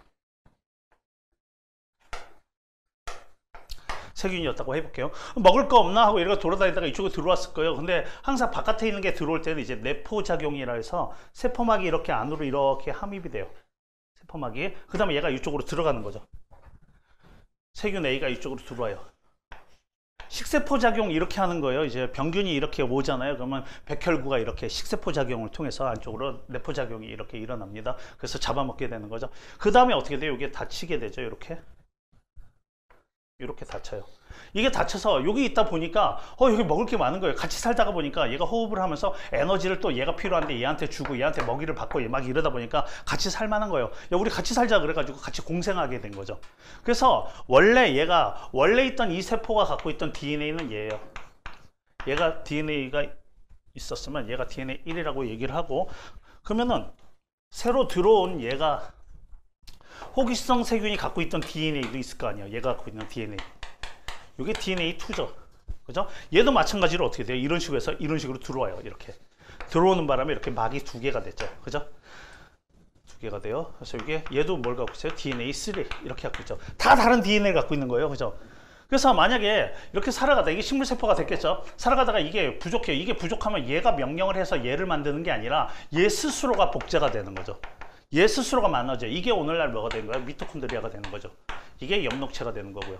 S1: 세균이었다고 해볼게요. 먹을 거 없나 하고 얘가 돌아다니다가 이쪽에 들어왔을 거예요. 근데 항상 바깥에 있는 게 들어올 때는 이제 내포작용이라 해서 세포막이 이렇게 안으로 이렇게 함입이 돼요. 세포막이. 그 다음에 얘가 이쪽으로 들어가는 거죠. 세균 A가 이쪽으로 들어와요. 식세포 작용 이렇게 하는 거예요. 이제 병균이 이렇게 오잖아요. 그러면 백혈구가 이렇게 식세포 작용을 통해서 안쪽으로 내포 작용이 이렇게 일어납니다. 그래서 잡아먹게 되는 거죠. 그 다음에 어떻게 돼요? 이게 닫히게 되죠. 이렇게. 이렇게 닫혀요. 이게 닫혀서 여기 있다 보니까 어 여기 먹을 게 많은 거예요. 같이 살다가 보니까 얘가 호흡을 하면서 에너지를 또 얘가 필요한데 얘한테 주고 얘한테 먹이를 받고 막 이러다 보니까 같이 살만한 거예요. 야 우리 같이 살자 그래가지고 같이 공생하게 된 거죠. 그래서 원래 얘가 원래 있던 이 세포가 갖고 있던 디엔에이는 얘예요. 얘가 디엔에이가 있었으면 얘가 디엔에이 일이라고 얘기를 하고, 그러면은 새로 들어온 얘가 호기성 세균이 갖고 있던 디엔에이도 있을 거 아니에요. 얘가 갖고 있는 디엔에이. 이게 디엔에이 투죠. 그죠? 얘도 마찬가지로 어떻게 돼요? 이런 식으로 해서 이런 식으로 들어와요. 이렇게. 들어오는 바람에 이렇게 막이 두 개가 됐죠. 그죠? 두 개가 돼요. 그래서 이게 얘도 뭘 갖고 있어요? 디엔에이 쓰리. 이렇게 갖고 있죠. 다 다른 디엔에이를 갖고 있는 거예요. 그죠? 그래서 만약에 이렇게 살아가다 이게 식물세포가 됐겠죠. 살아가다가 이게 부족해요. 이게 부족하면 얘가 명령을 해서 얘를 만드는 게 아니라 얘 스스로가 복제가 되는 거죠. 얘 스스로가 많아져요. 이게 오늘날 뭐가 되는 거예요? 미토콘드리아가 되는 거죠. 이게 엽록체가 되는 거고요.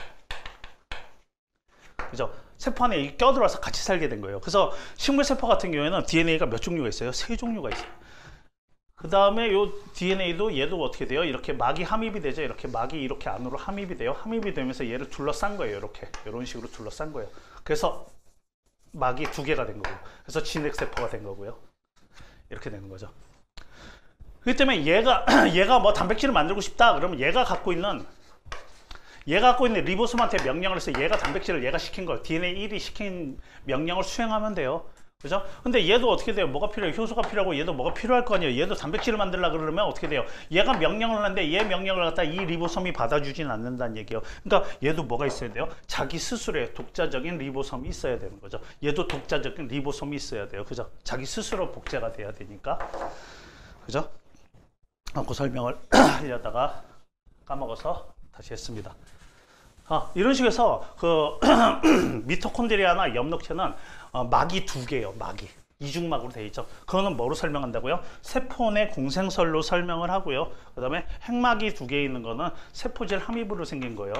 S1: 그죠? 세포 안에 껴들어와서 같이 살게 된 거예요. 그래서 식물세포 같은 경우에는 디엔에이가 몇 종류가 있어요? 세 종류가 있어요. 그 다음에 요 디엔에이도 얘도 어떻게 돼요? 이렇게 막이 함입이 되죠. 이렇게 막이 이렇게 안으로 함입이 돼요. 함입이 되면서 얘를 둘러싼 거예요. 이렇게 이런 식으로 둘러싼 거예요. 그래서 막이 두 개가 된 거고, 그래서 진핵세포가 된 거고요. 이렇게 되는 거죠. 그렇기 때문에 얘가 얘가 뭐 단백질을 만들고 싶다 그러면 얘가 갖고 있는 얘가 갖고 있는 리보솜한테 명령을 해서 얘가 단백질을 얘가 시킨 걸 디엔에이 일이 시킨 명령을 수행하면 돼요. 그죠? 근데 얘도 어떻게 돼요? 뭐가 필요해요? 효소가 필요하고 얘도 뭐가 필요할 거 아니에요? 얘도 단백질을 만들려고 그러면 어떻게 돼요? 얘가 명령을 하는데 얘 명령을 갖다 이 리보솜이 받아주진 않는다는 얘기예요. 그러니까 얘도 뭐가 있어야 돼요? 자기 스스로의 독자적인 리보솜이 있어야 되는 거죠. 얘도 독자적인 리보솜이 있어야 돼요. 그죠? 자기 스스로 복제가 돼야 되니까. 그죠? 그 설명을 하려다가 까먹어서 다시 했습니다. 아, 이런 식으로 해서 그 미토콘드리아나 엽록체는 어, 막이 두 개예요. 막이 이중막으로 되어 있죠. 그거는 뭐로 설명한다고요? 세포 내 공생설로 설명을 하고요. 그 다음에 핵막이 두 개 있는 거는 세포질 함입으로 생긴 거예요.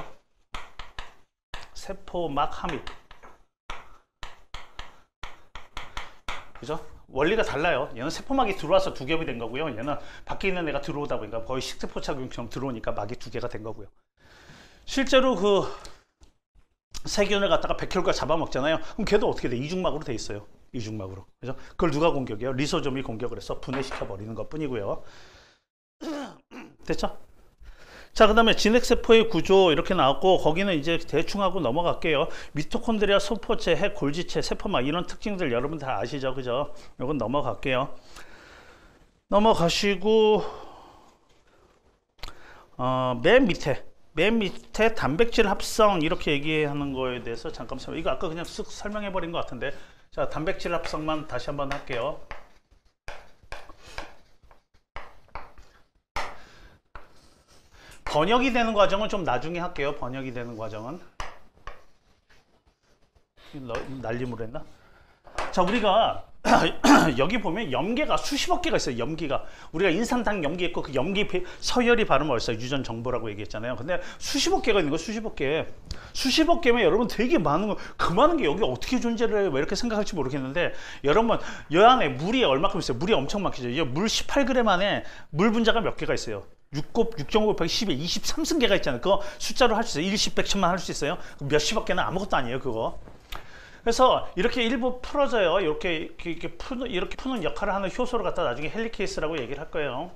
S1: 세포막 함입. 그죠? 원리가 달라요. 얘는 세포막이 들어와서 두 겹이 된 거고요. 얘는 밖에 있는 애가 들어오다 보니까 거의 식세포 착용처럼 들어오니까 막이 두 개가 된 거고요. 실제로 그 세균을 갖다가 백혈과 잡아먹잖아요. 그럼 걔도 어떻게 돼? 이중막으로 돼 있어요. 이중막으로. 그죠? 그걸 누가 공격해요? 리소좀이 공격을 해서 분해시켜 버리는 것 뿐이고요. 됐죠? 자, 그 다음에 진핵세포의 구조 이렇게 나왔고, 거기는 이제 대충 하고 넘어갈게요. 미토콘드리아, 소포체, 핵, 골지체, 세포막 이런 특징들 여러분 다 아시죠? 그죠? 이건 넘어갈게요. 넘어가시고 어, 맨 밑에 맨 밑에 단백질 합성 이렇게 얘기하는 거에 대해서 잠깐 설명. 이거 아까 그냥 쓱 설명해 버린 것 같은데, 자, 단백질 합성만 다시 한번 할게요. 번역이 되는 과정은 좀 나중에 할게요. 번역이 되는 과정은. 난림을 했나? 자, 우리가 여기 보면 염계가 수십억 개가 있어요. 염기가. 우리가 인산당 염기 있고 그 염기 서열이 발음을 어디서 유전 정보라고 얘기했잖아요. 근데 수십억 개가 있는 거, 수십억 개. 수십억 개면 여러분 되게 많은 거, 그 많은 게 여기 어떻게 존재를 해요? 왜 이렇게 생각할지 모르겠는데, 여러분 여 안에 물이 얼마큼 있어요? 물이 엄청 많겠죠. 물 십팔 그램 안에 물 분자가 몇 개가 있어요? 육 곱 육 점 오 곱하기 십에 이십삼 승계가 있잖아요. 그거 숫자로 할 수 있어요. 일, 십, 백, 천만 할 수 있어요. 몇십억 개는 아무것도 아니에요, 그거. 그래서 이렇게 일부 풀어져요. 이렇게 이렇게 푸는 이렇게 푸는 역할을 하는 효소를 갖다 나중에 헬리케이스라고 얘기를 할 거예요.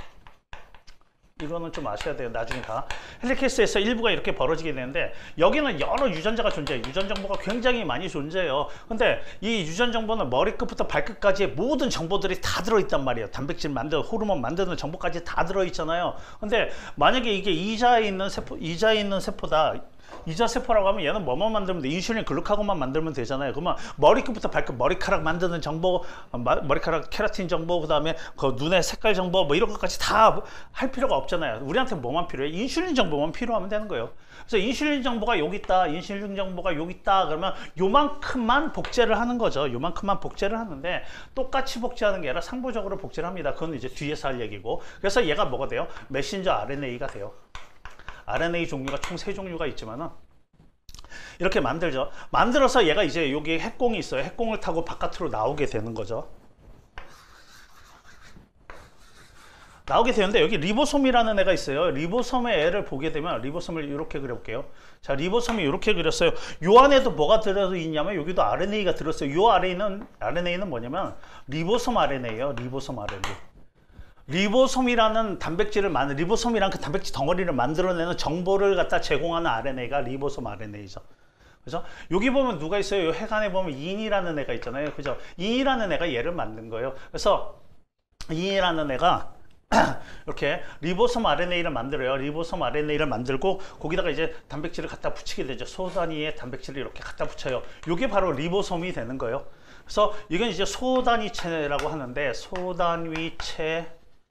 S1: 이거는 좀 아셔야 돼요. 나중에 다 헬리케이스에서 일부가 이렇게 벌어지게 되는데, 여기는 여러 유전자가 존재해요. 유전 정보가 굉장히 많이 존재해요. 근데 이 유전 정보는 머리끝부터 발끝까지의 모든 정보들이 다 들어있단 말이에요. 단백질 만드는, 호르몬 만드는 정보까지 다 들어있잖아요. 근데 만약에 이게 이자에 있는 세포, 이자에 있는 세포다. 이자 세포라고 하면 얘는 뭐만 만들면 돼? 인슐린, 글루카곤만 만들면 되잖아요. 그러면 머리끝부터 발끝, 머리카락 만드는 정보, 머리카락 케라틴 정보, 그 다음에 그 눈의 색깔 정보, 뭐 이런 것까지 다 할 필요가 없잖아요. 우리한테 뭐만 필요해? 인슐린 정보만 필요하면 되는 거예요. 그래서 인슐린 정보가 여기 있다, 인슐린 정보가 여기 있다 그러면 요만큼만 복제를 하는 거죠. 요만큼만 복제를 하는데, 똑같이 복제하는 게 아니라 상부적으로 복제를 합니다. 그건 이제 뒤에서 할 얘기고. 그래서 얘가 뭐가 돼요? 메신저 알엔에이가 돼요. 알엔에이 종류가 총 세 종류가 있지만은 이렇게 만들죠. 만들어서 얘가 이제 여기 핵공이 있어요. 핵공을 타고 바깥으로 나오게 되는 거죠. 나오게 되는데 여기 리보솜이라는 애가 있어요. 리보솜의 애를 보게 되면 리보솜을 이렇게 그려볼게요. 자, 리보솜이 이렇게 그렸어요. 요 안에도 뭐가 들어있냐면 여기도 알엔에이가 들었어요. 요 알엔에이는 알엔에이는 뭐냐면 리보솜 알엔에이예요. 리보솜 알엔에이. 리보솜이라는 단백질을 만 리보솜이란 그 단백질 덩어리를 만들어내는 정보를 갖다 제공하는 알엔에이가 리보솜 알엔에이죠. 그죠? 여기 보면 누가 있어요? 요 핵 안에 보면 인이라는 애가 있잖아요. 그죠? 인이라는 애가 얘를 만든 거예요. 그래서 인이라는 애가 이렇게 리보솜 알엔에이를 만들어요. 리보솜 알엔에이를 만들고 거기다가 이제 단백질을 갖다 붙이게 되죠. 소단위의 단백질을 이렇게 갖다 붙여요. 이게 바로 리보솜이 되는 거예요. 그래서 이건 이제 소단위체라고 하는데 소단위체의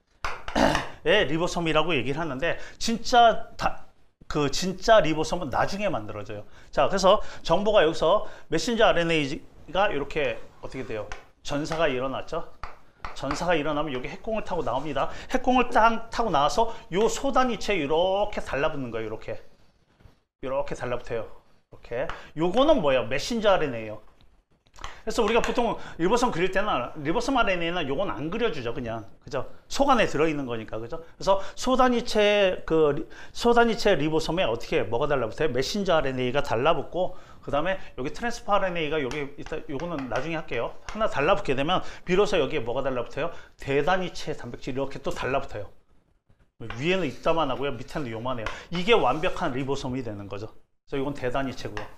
S1: 리보솜이라고 얘기를 하는데 진짜 다, 그 진짜 리보솜은 나중에 만들어져요. 자, 그래서 정보가 여기서 메신저 알엔에이가 이렇게 어떻게 돼요? 전사가 일어났죠. 전사가 일어나면 여기 핵공을 타고 나옵니다. 핵공을 딱 타고 나와서 요 소단위체에 이렇게 달라붙는 거예요. 이렇게 이렇게 달라붙어요. 이렇게 요거는 뭐예요? 메신저 알엔에이예요. 그래서 우리가 보통 리보솜 그릴 때는 리보솜 알엔에이는 요건 안 그려주죠. 그냥 그죠? 속 안에 들어있는 거니까. 그죠? 그래서 소단위체 그 소단위체 리보솜에 어떻게 뭐가 달라붙어요? 메신저 알엔에이가 달라붙고 그 다음에 여기 트랜스퍼 알엔에이가 여기 일단 요거는 나중에 할게요. 하나 달라붙게 되면 비로소 여기에 뭐가 달라붙어요? 대단위체 단백질이 이렇게 또 달라붙어요. 위에는 이따만 하고요. 밑에는 요만해요. 이게 완벽한 리보솜이 되는 거죠. 그래서 이건 대단위체고요.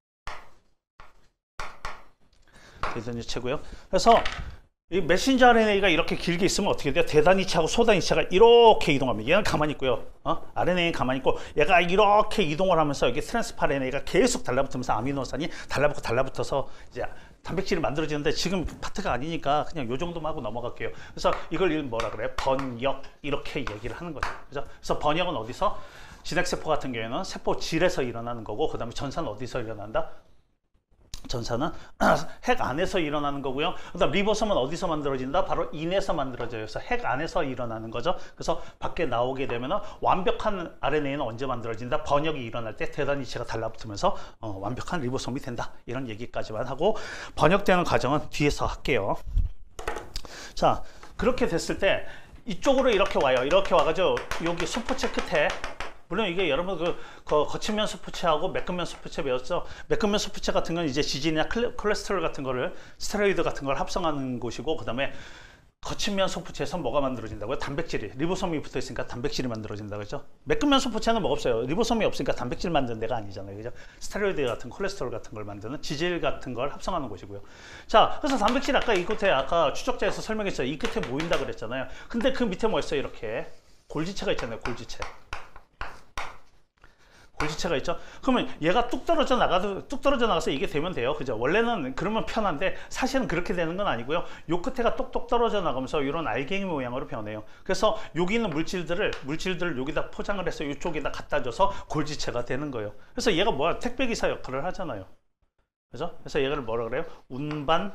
S1: 대단위체고요. 그래서 이 메신저 알엔에이가 이렇게 길게 있으면 어떻게 돼요? 대단위체하고 소단위체가 이렇게 이동합니다. 얘는 가만히 있고요. 어? 알엔에이는 가만히 있고 얘가 이렇게 이동을 하면서 여기 트랜스퍼 알엔에이가 계속 달라붙으면서 아미노산이 달라붙고 달라붙어서 이제 단백질이 만들어지는데 지금 파트가 아니니까 그냥 요 정도만 하고 넘어갈게요. 그래서 이걸 뭐라 그래요? 번역 이렇게 얘기를 하는 거죠. 그죠? 그래서 번역은 어디서? 진핵세포 같은 경우에는 세포질에서 일어나는 거고 그 다음에 전사는 어디서 일어난다? 전사는 핵 안에서 일어나는 거고요. 그다음 리보솜은 어디서 만들어진다? 바로 인에서 만들어져요. 그래서 핵 안에서 일어나는 거죠. 그래서 밖에 나오게 되면 완벽한 알엔에이는 언제 만들어진다? 번역이 일어날 때 대단위체가 달라붙으면서 어, 완벽한 리보솜이 된다. 이런 얘기까지만 하고 번역되는 과정은 뒤에서 할게요. 자, 그렇게 됐을 때 이쪽으로 이렇게 와요. 이렇게 와가지고 여기 수포체 끝에 물론 이게 여러분 그, 그 거친면 수포체하고 매끈면 수포체 배웠죠. 매끈면 수포체 같은 건 이제 지진이나 콜레스테롤 같은 거를 스테로이드 같은 걸 합성하는 곳이고 그 다음에 거친면 수포체에서 뭐가 만들어진다고요? 단백질이 리보솜이 붙어 있으니까 단백질이 만들어진다 그죠? 매끈면 수포체는 뭐 없어요. 리보솜이 없으니까 단백질 만드는 데가 아니잖아요. 그죠? 스테로이드 같은 콜레스테롤 같은 걸 만드는 지질 같은 걸 합성하는 곳이고요. 자, 그래서 단백질 아까 이 끝에 아까 추적자에서 설명했어요. 이 끝에 모인다 그랬잖아요. 근데 그 밑에 뭐 있어요? 이렇게 골지체가 있잖아요. 골지체. 골지체가 있죠. 그러면 얘가 뚝 떨어져 나가도 뚝 떨어져 나가서 이게 되면 돼요. 그죠? 원래는 그러면 편한데 사실은 그렇게 되는 건 아니고요. 요 끝에가 똑똑 떨어져 나가면서 이런 알갱이 모양으로 변해요. 그래서 여기 있는 물질들을 물질들을 여기다 포장을 해서 이쪽에다 갖다 줘서 골지체가 되는 거예요. 그래서 얘가 뭐야? 택배 기사 역할을 하잖아요. 그죠? 그래서 얘를 뭐라 그래요? 운반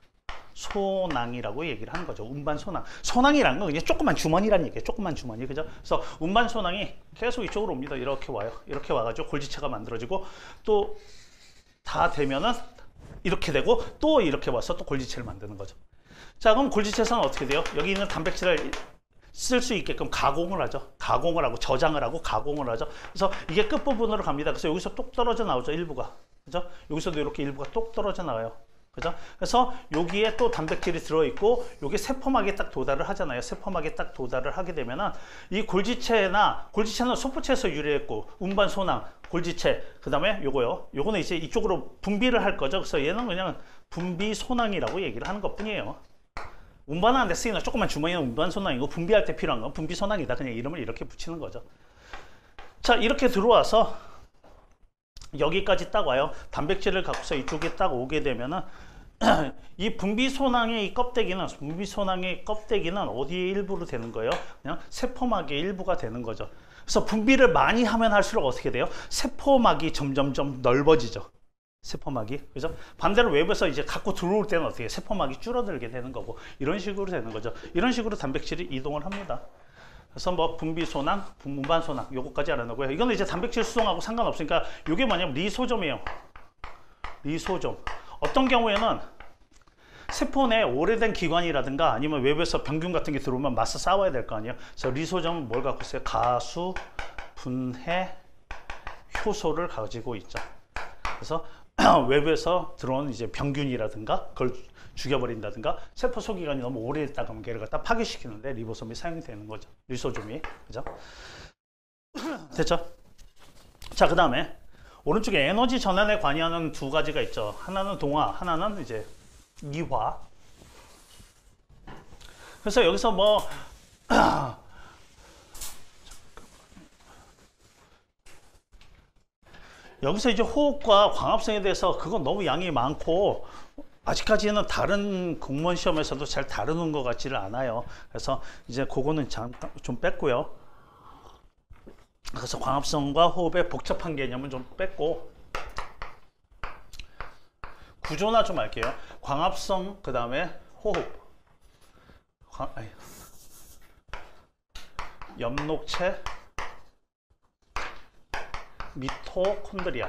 S1: 소낭이라고 얘기를 하는 거죠. 운반 소낭. 소낭이라는 건 그냥 조그만 주머니라는 얘기예요. 조그만 주머니. 그죠? 그래서 운반 소낭이 계속 이쪽으로 옵니다. 이렇게 와요. 이렇게 와가지고 골지체가 만들어지고 또 다 되면은 이렇게 되고 또 이렇게 와서 또 골지체를 만드는 거죠. 자, 그럼 골지체에서는 어떻게 돼요? 여기 있는 단백질을 쓸 수 있게끔 가공을 하죠. 가공을 하고 저장을 하고 가공을 하죠. 그래서 이게 끝부분으로 갑니다. 그래서 여기서 똑 떨어져 나오죠. 일부가. 그죠? 여기서도 이렇게 일부가 똑 떨어져 나와요. 그죠? 그래서 여기에 또 단백질이 들어있고 여기 세포막에 딱 도달을 하잖아요. 세포막에 딱 도달을 하게 되면은 이 골지체나 골지체는 소포체에서 유래했고 운반 소낭, 골지체 그 다음에 요거요. 요거는 이제 이쪽으로 분비를 할 거죠. 그래서 얘는 그냥 분비 소낭이라고 얘기를 하는 것 뿐이에요. 운반은 안 됐으니까 조그만 주머니는 운반 소낭이고 분비할 때 필요한 건 분비 소낭이다. 그냥 이름을 이렇게 붙이는 거죠. 자, 이렇게 들어와서 여기까지 딱 와요. 단백질을 갖고서 이쪽에 딱 오게 되면은 이 분비소낭의 이 껍데기는 분비소낭의 껍데기는 어디의 일부로 되는 거예요? 그냥 세포막의 일부가 되는 거죠. 그래서 분비를 많이 하면 할수록 어떻게 돼요? 세포막이 점점점 넓어지죠. 세포막이. 그죠? 반대로 외부에서 이제 갖고 들어올 때는 어떻게 해요? 세포막이 줄어들게 되는 거고 이런 식으로 되는 거죠. 이런 식으로 단백질이 이동을 합니다. 그래서 뭐 분비소낭, 운반소낭 요거까지 알아놓고요. 이거는 이제 단백질 수송하고 상관없으니까 이게 뭐냐면 리소점이에요. 리소점. 어떤 경우에는 세포 내 오래된 기관이라든가 아니면 외부에서 병균 같은 게 들어오면 맞서 싸워야 될 거 아니에요. 그래서 리소점은 뭘 갖고 있어요? 가수 분해 효소를 가지고 있죠. 그래서 외부에서 들어온 이제 병균이라든가 그걸 죽여버린다든가 세포 소기관이 너무 오래 있다가 하면 걔를 갖다 파괴시키는데 리보솜이 사용이 되는 거죠. 리소좀이. 그죠? 됐죠? 자, 그 다음에 오른쪽에 에너지 전환에 관여하는 두 가지가 있죠. 하나는 동화, 하나는 이제 이화. 그래서 여기서 뭐 여기서 이제 호흡과 광합성에 대해서 그건 너무 양이 많고 아직까지는 다른 공무원 시험에서도 잘 다루는 것 같지를 않아요. 그래서 이제 그거는 잠깐 좀 뺐고요. 그래서 광합성과 호흡의 복잡한 개념은 좀 뺐고 구조나 좀 할게요. 광합성 그 다음에 호흡. 광, 아니, 엽록체 미토콘드리아.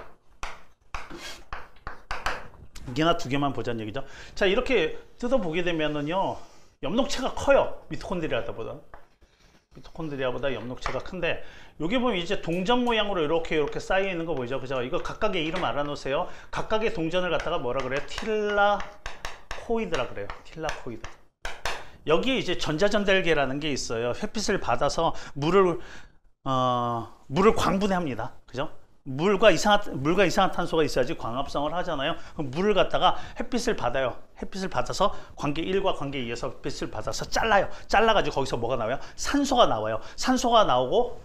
S1: 이게나 두 개만 보자는 얘기죠. 자, 이렇게 뜯어보게 되면은요, 엽록체가 커요. 미토콘드리아보다. 미토콘드리아보다 엽록체가 큰데, 여기 보면 이제 동전 모양으로 이렇게 이렇게 쌓여 있는 거 보이죠? 그죠? 이거 각각의 이름 알아놓으세요. 각각의 동전을 갖다가 뭐라 그래요? 틸라코이드라 그래요. 틸라코이드. 여기에 이제 전자전달계라는 게 있어요. 햇빛을 받아서 물을 어, 물을 광분해합니다. 그죠? 물과 이산화, 물과 이산화탄소가 있어야지 광합성을 하잖아요. 그럼 물을 갖다가 햇빛을 받아요. 햇빛을 받아서 관계 일과 관계 이에서 햇빛을 받아서 잘라요. 잘라가지고 거기서 뭐가 나와요? 산소가 나와요. 산소가 나오고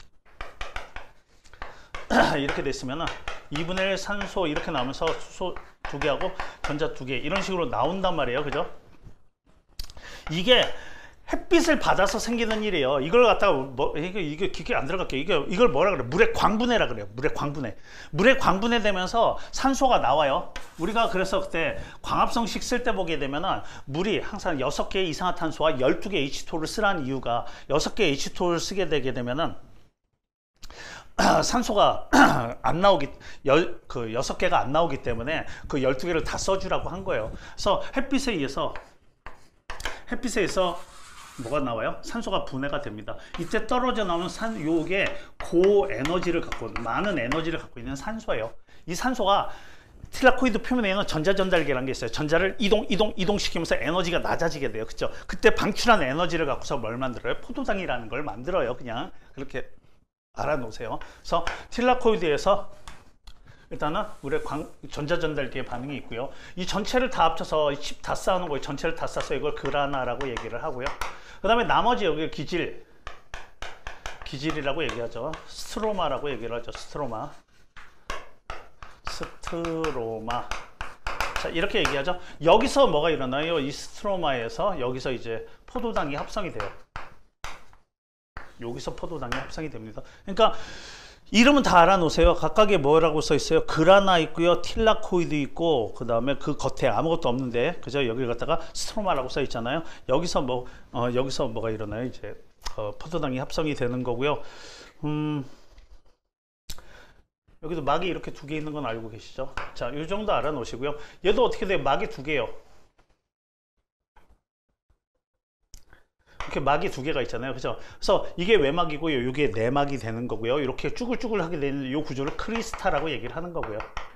S1: 이렇게 됐으면 이분의 일 산소 이렇게 나오면서 수소 두 개하고 전자 두 개 이런 식으로 나온단 말이에요. 그죠? 이게 햇빛을 받아서 생기는 일이에요. 이걸 갖다가 뭐 이게 이게 깊게 안 들어갈게요. 이게 이걸 뭐라 그래? 물의 광분해라 그래요. 물의 광분해. 물의 광분해 되면서 산소가 나와요. 우리가 그래서 그때 광합성식 쓸 때 보게 되면은 물이 항상 여섯 개의 이산화탄소와 열두 개의 에이치 투 오를 쓰라는 이유가 여섯 개의 에이치 투 오를 쓰게 되게 되면은 산소가 안 나오기 열 그 여섯 개가 안 나오기 때문에 그 열두 개를 다 써주라고 한 거예요. 그래서 햇빛에 의해서 햇빛에 의해서 뭐가 나와요? 산소가 분해가 됩니다. 이때 떨어져 나오는 산, 요게 고에너지를 갖고, 많은 에너지를 갖고 있는 산소예요. 이 산소가 틸라코이드 표면에 있는 전자전달계라는 게 있어요. 전자를 이동, 이동, 이동시키면서 에너지가 낮아지게 돼요. 그쵸? 그때 방출한 에너지를 갖고서 뭘 만들어요? 포도당이라는 걸 만들어요. 그냥 그렇게 알아놓으세요. 그래서 틸라코이드에서 일단은 우리의 광, 전자전달기의 반응이 있고요. 이 전체를 다 합쳐서 이 칩 다 쌓아놓은 거예요. 전체를 다 쌓아서 이걸 그라나라고 얘기를 하고요. 그 다음에 나머지 여기 기질, 기질이라고 얘기하죠. 스트로마라고 얘기를 하죠. 스트로마, 스트로마. 자, 이렇게 얘기하죠. 여기서 뭐가 일어나요? 이 스트로마에서 여기서 이제 포도당이 합성이 돼요. 여기서 포도당이 합성이 됩니다. 그러니까 이름은 다 알아놓으세요. 각각에 뭐라고 써 있어요? 그라나 있고요, 틸라코이드 있고, 그 다음에 그 겉에 아무것도 없는데, 그죠? 여기를 갖다가 스트로마라고 써 있잖아요. 여기서 뭐, 어, 여기서 뭐가 일어나요? 이제, 어, 포도당이 합성이 되는 거고요. 음, 여기도 막이 이렇게 두 개 있는 건 알고 계시죠? 자, 이 정도 알아놓으시고요. 얘도 어떻게 돼요? 막이 두 개예요. 이렇게 막이 두 개가 있잖아요. 그죠? 그래서 이게 외막이고요. 이게 내막이 되는 거고요. 이렇게 쭈글쭈글 하게 되는 이 구조를 크리스탈이라고 얘기를 하는 거고요.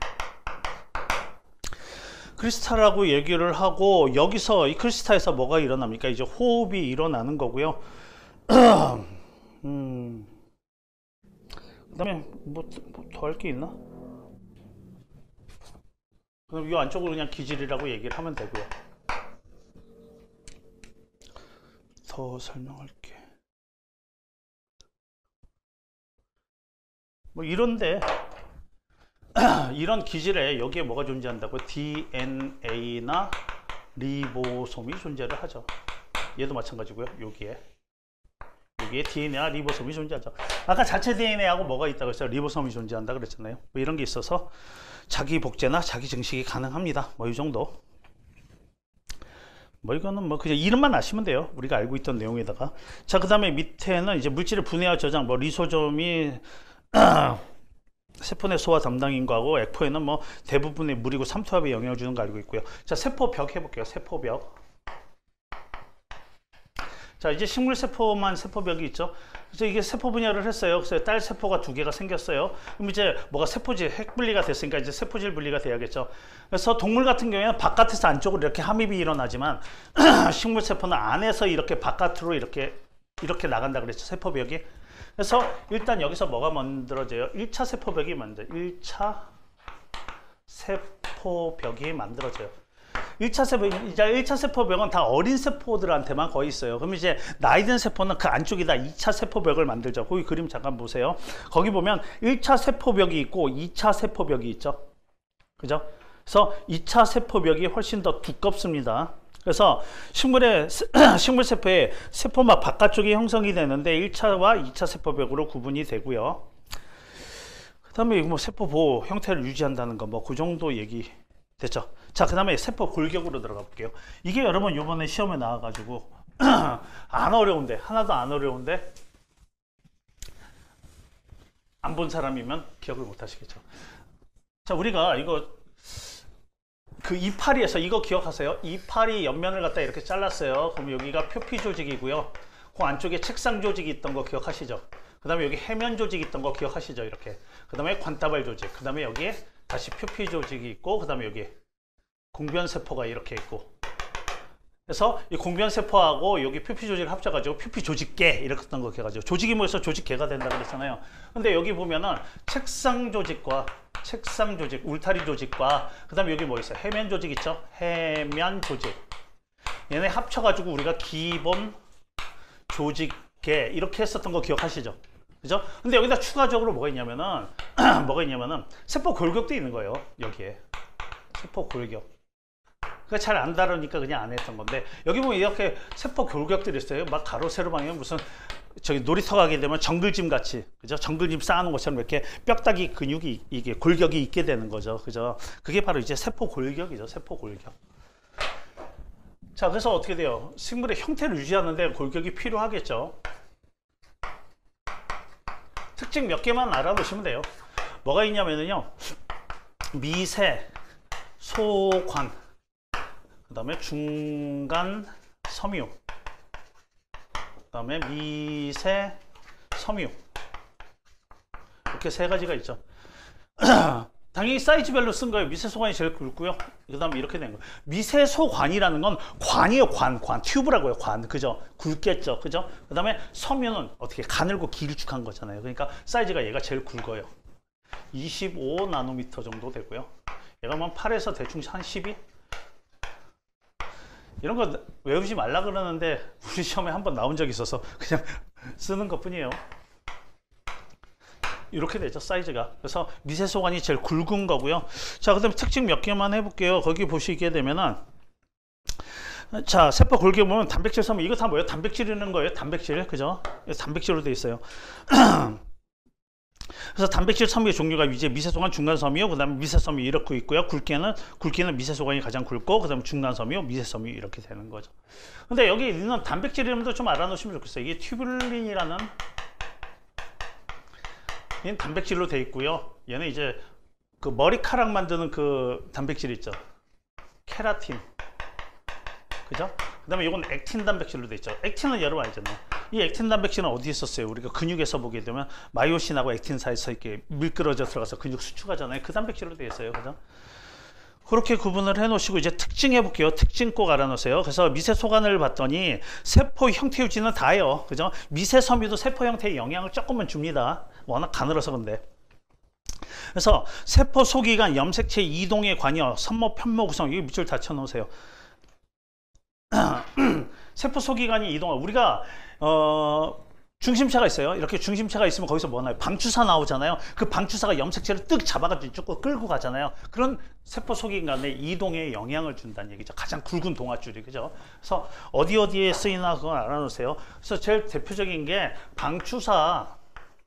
S1: 크리스탈이라고 얘기를 하고 여기서 이 크리스탈에서 뭐가 일어납니까? 이제 호흡이 일어나는 거고요. 음. 그 다음에 뭐 더 할 게 있나? 그럼 이 안쪽으로 그냥 기질이라고 얘기를 하면 되고요. 더 설명할게. 뭐 이런데 이런 기질에 여기에 뭐가 존재한다고? 디엔에이나 리보솜이 존재를 하죠. 얘도 마찬가지고요. 여기에 여기에 디엔에이나 리보솜이 존재하죠. 아까 자체 디엔에이하고 뭐가 있다고 했어요? 리보솜이 존재한다 그랬잖아요. 뭐 이런 게 있어서 자기 복제나 자기 증식이 가능합니다. 뭐 이 정도. 뭐 이거는 뭐 그냥 이름만 아시면 돼요. 우리가 알고 있던 내용에다가. 자, 그 다음에 밑에는 이제 물질을 분해와 저장, 뭐 리소좀이 세포 내 소화 담당인 거하고 액포에는 뭐 대부분의 물이고 삼투압에 영향을 주는 거 알고 있고요. 자, 세포벽 해볼게요. 세포벽. 자, 이제 식물세포만 세포벽이 있죠. 그래서 이게 세포 분열을 했어요. 그래서 딸 세포가 두 개가 생겼어요. 그럼 이제 뭐가 세포질, 핵분리가 됐으니까 이제 세포질 분리가 돼야겠죠. 그래서 동물 같은 경우에는 바깥에서 안쪽으로 이렇게 함입이 일어나지만 식물세포는 안에서 이렇게 바깥으로 이렇게 이렇게 나간다 그랬죠. 세포벽이. 그래서 일단 여기서 뭐가 만들어져요? 일 차 세포벽이 만들어요. 일 차 세포벽이 만들어져요. 일 차 세포, 이제 일 차 세포벽은 다 어린 세포들한테만 거의 있어요. 그럼 이제 나이 든 세포는 그 안쪽에다 이 차 세포벽을 만들죠. 거기 그림 잠깐 보세요. 거기 보면 일 차 세포벽이 있고 이 차 세포벽이 있죠. 그죠? 그래서 이 차 세포벽이 훨씬 더 두껍습니다. 그래서 식물의 식물 세포의 세포막 바깥쪽이 형성이 되는데 일 차와 이 차 세포벽으로 구분이 되고요. 그다음에 뭐 세포 보호 형태를 유지한다는 거 뭐 그 정도 얘기 됐죠. 자, 그 다음에 세포 골격으로 들어가 볼게요. 이게 여러분 요번에 시험에 나와가지고 안 어려운데, 하나도 안 어려운데 안 본 사람이면 기억을 못 하시겠죠. 자, 우리가 이거 그 이파리에서 이거 기억하세요? 이파리 옆면을 갖다 이렇게 잘랐어요. 그럼 여기가 표피 조직이고요. 그 안쪽에 책상 조직이 있던 거 기억하시죠? 그 다음에 여기 해면 조직이 있던 거 기억하시죠? 이렇게. 그 다음에 관다발 조직. 그 다음에 여기에 다시 표피 조직이 있고, 그 다음에 여기 공변세포가 이렇게 있고. 그래서 이 공변세포하고 여기 표피 조직을 합쳐가지고 표피 조직계 이렇게 했던 거 기억하죠? 조직이 모여서 조직계가 된다 그랬잖아요. 근데 여기 보면은 책상 조직과 책상 조직, 울타리 조직과 그 다음에 여기 뭐 있어요? 해면 조직 있죠? 해면 조직. 얘네 합쳐가지고 우리가 기본 조직계 이렇게 했었던 거 기억하시죠? 그죠? 근데 여기다 추가적으로 뭐가 있냐면은 뭐가 있냐면은 세포 골격도 있는 거예요. 여기에 세포 골격. 그러니까 잘 안 다루니까 그냥 안 했던 건데 여기 보면 이렇게 세포 골격들이 있어요. 막 가로 세로 방향 무슨 저기 놀이터 가게 되면 정글짐 같이, 그죠? 정글짐 쌓아놓은 것처럼 이렇게 뼈다귀 근육이 이게 골격이 있게 되는 거죠. 그죠? 그게 바로 이제 세포 골격이죠. 세포 골격. 자, 그래서 어떻게 돼요? 식물의 형태를 유지하는데 골격이 필요하겠죠. 특징 몇 개만 알아두시면 돼요. 뭐가 있냐면요, 미세, 소관, 그 다음에 중간, 섬유, 그 다음에 미세, 섬유, 이렇게 세 가지가 있죠. 당연히 사이즈별로 쓴 거예요. 미세 소관이 제일 굵고요. 그 다음에 이렇게 된 거예요. 미세 소관이라는 건 관이에요. 관, 관, 튜브라고요. 관, 그죠? 굵겠죠, 그죠? 그 다음에 섬유는 어떻게 가늘고 길쭉한 거잖아요. 그러니까 사이즈가 얘가 제일 굵어요. 이십오 나노미터 정도 되고요. 얘가 뭐 팔에서 대충 한 십이? 이런 거 외우지 말라 그러는데 우리 시험에 한번 나온 적이 있어서 그냥 쓰는 것 뿐이에요. 이렇게 되죠, 사이즈가. 그래서 미세소관이 제일 굵은 거고요. 자, 그 다음에 특징 몇 개만 해볼게요. 거기 보시게 되면은, 자, 세포 골격 보면 단백질 섬유, 이거 다 뭐예요? 단백질이라는 거예요. 단백질, 그죠? 단백질로 돼 있어요. 그래서 단백질 섬유의 종류가 이제 미세소관, 중간섬유, 그 다음에 미세섬유 이렇게 있고요. 굵기는, 굵기는 미세소관이 가장 굵고, 그 다음에 중간섬유, 미세섬유 이렇게 되는 거죠. 근데 여기 있는 단백질 이름도 좀 알아놓으시면 좋겠어요. 이게 튜뷸린이라는 얘는 단백질로 돼 있고요. 얘는 이제 그 머리카락 만드는 그 단백질 있죠. 케라틴. 그죠? 그 다음에 이건 액틴 단백질로 돼 있죠. 액틴은 여러분 알잖아요. 이 액틴 단백질은 어디에 있었어요? 우리가 근육에서 보게 되면 마이오신하고 액틴 사이에서 이렇게 밀끄러져 들어가서 근육 수축하잖아요. 그 단백질로 돼 있어요. 그죠? 그렇게 구분을 해 놓으시고 이제 특징 해볼게요. 특징 꼭 알아놓으세요. 그래서 미세소관을 봤더니 세포 형태 유지는 다예요. 그죠? 미세섬유도 세포 형태에 영향을 조금은 줍니다. 워낙 가늘어서 근데. 그래서 세포 소기관, 염색체 이동에 관여, 선모, 편모 구성, 이 밑줄 다 쳐놓으세요. 세포 소기관이 이동을 우리가 어, 중심체가 있어요. 이렇게 중심체가 있으면 거기서 뭐 나요? 방추사 나오잖아요. 그 방추사가 염색체를 뜩 잡아가지고 쭉 끌고 가잖아요. 그런 세포 소기관의 이동에 영향을 준다는 얘기죠. 가장 굵은 동아줄이, 그죠? 그래서 어디 어디에 쓰이나 그건 알아놓으세요. 그래서 제일 대표적인 게 방추사,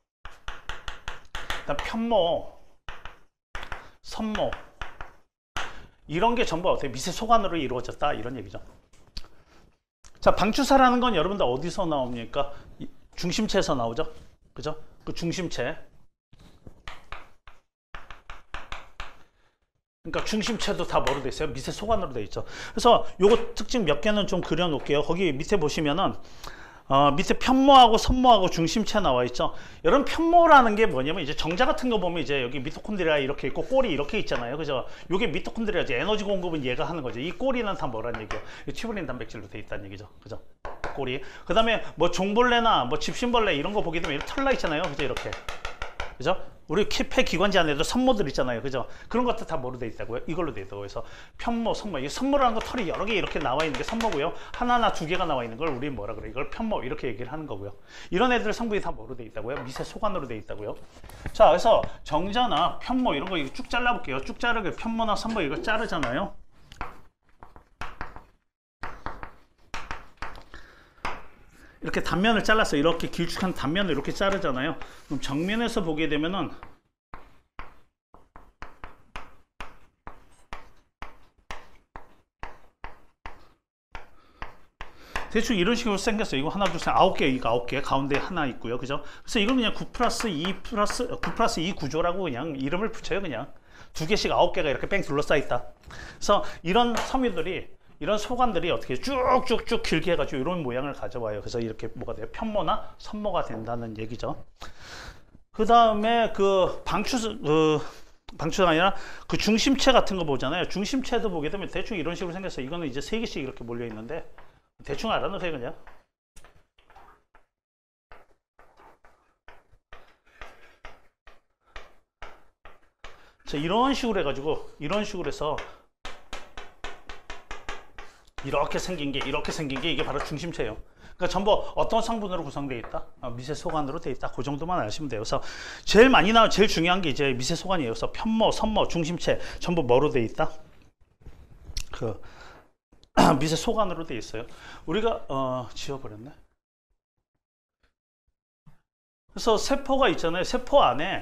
S1: 그다음 편모, 선모, 이런 게 전부 어떻게 미세 소관으로 이루어졌다 이런 얘기죠. 자, 방추사라는 건 여러분들 어디서 나옵니까? 중심체에서 나오죠, 그죠? 그 중심체. 그러니까 중심체도 다 뭐로 돼 있어요? 미세 소관으로 돼 있죠. 그래서 요거 특징 몇 개는 좀 그려 놓을게요. 거기 밑에 보시면은 어, 밑에 편모하고 선모하고 중심체 나와 있죠. 여러분 편모라는 게 뭐냐면 이제 정자 같은 거 보면 이제 여기 미토콘드리아 이렇게 있고 꼬리 이렇게 있잖아요. 그죠? 요게 미토콘드리아지. 에너지 공급은 얘가 하는 거죠. 이 꼬리는 다 뭐란 얘기예요? 튜브린 단백질로 돼 있다는 얘기죠. 그죠? 꼬리. 그 다음에 뭐 종벌레나 뭐 집신벌레 이런 거 보게 되면 이렇게 털나 있잖아요. 그죠? 이렇게. 그죠? 우리 폐 기관지 안에도 선모들 있잖아요. 그죠? 그런 것도 다 뭐로 돼 있다고요? 이걸로 돼 있다고 해서 편모, 선모. 이 선모라는 거 털이 여러 개 이렇게 나와 있는 게 선모고요. 하나나 두 개가 나와 있는 걸 우리 뭐라 그래? 이걸 편모 이렇게 얘기를 하는 거고요. 이런 애들 성분이 다 뭐로 돼 있다고요? 미세 소관으로 돼 있다고요. 자, 그래서 정자나 편모 이런 거 쭉 잘라볼게요. 쭉 자르게 편모나 선모 이거 자르잖아요. 이렇게 단면을 잘랐어. 이렇게 길쭉한 단면을 이렇게 자르잖아요. 그럼 정면에서 보게 되면은 대충 이런 식으로 생겼어요. 이거 하나, 둘, 셋, 아홉 개, 이거 아홉 개, 가운데 하나 있고요. 그죠? 그래서 이건 그냥 구 플러스 이 플러스 구 플러스 이 구조라고 그냥 이름을 붙여요. 그냥 두 개씩 아홉 개가 이렇게 뺑 둘러싸 있다. 그래서 이런 섬유들이 이런 소관들이 어떻게 쭉쭉쭉 길게 해가지고 이런 모양을 가져와요. 그래서 이렇게 뭐가 돼요? 편모나 선모가 된다는 얘기죠. 그 다음에 그 방추, 그 방추가 아니라 그 중심체 같은 거 보잖아요. 중심체도 보게 되면 대충 이런 식으로 생겼어요. 이거는 이제 세 개씩 이렇게 몰려 있는데 대충 알아놓으세요, 그냥. 자, 이런 식으로 해가지고 이런 식으로 해서 이렇게 생긴 게 이렇게 생긴 게 이게 바로 중심체예요. 그러니까 전부 어떤 성분으로 구성되어 있다? 어, 미세 소관으로 되어 있다. 그 정도만 아시면 돼요. 그래서 제일 많이 나와 제일 중요한 게 이제 미세 소관이에요. 그래서 편모, 선모, 중심체 전부 뭐로 되어 있다? 그 미세 소관으로 되어 있어요. 우리가 어, 지워버렸네. 그래서 세포가 있잖아요. 세포 안에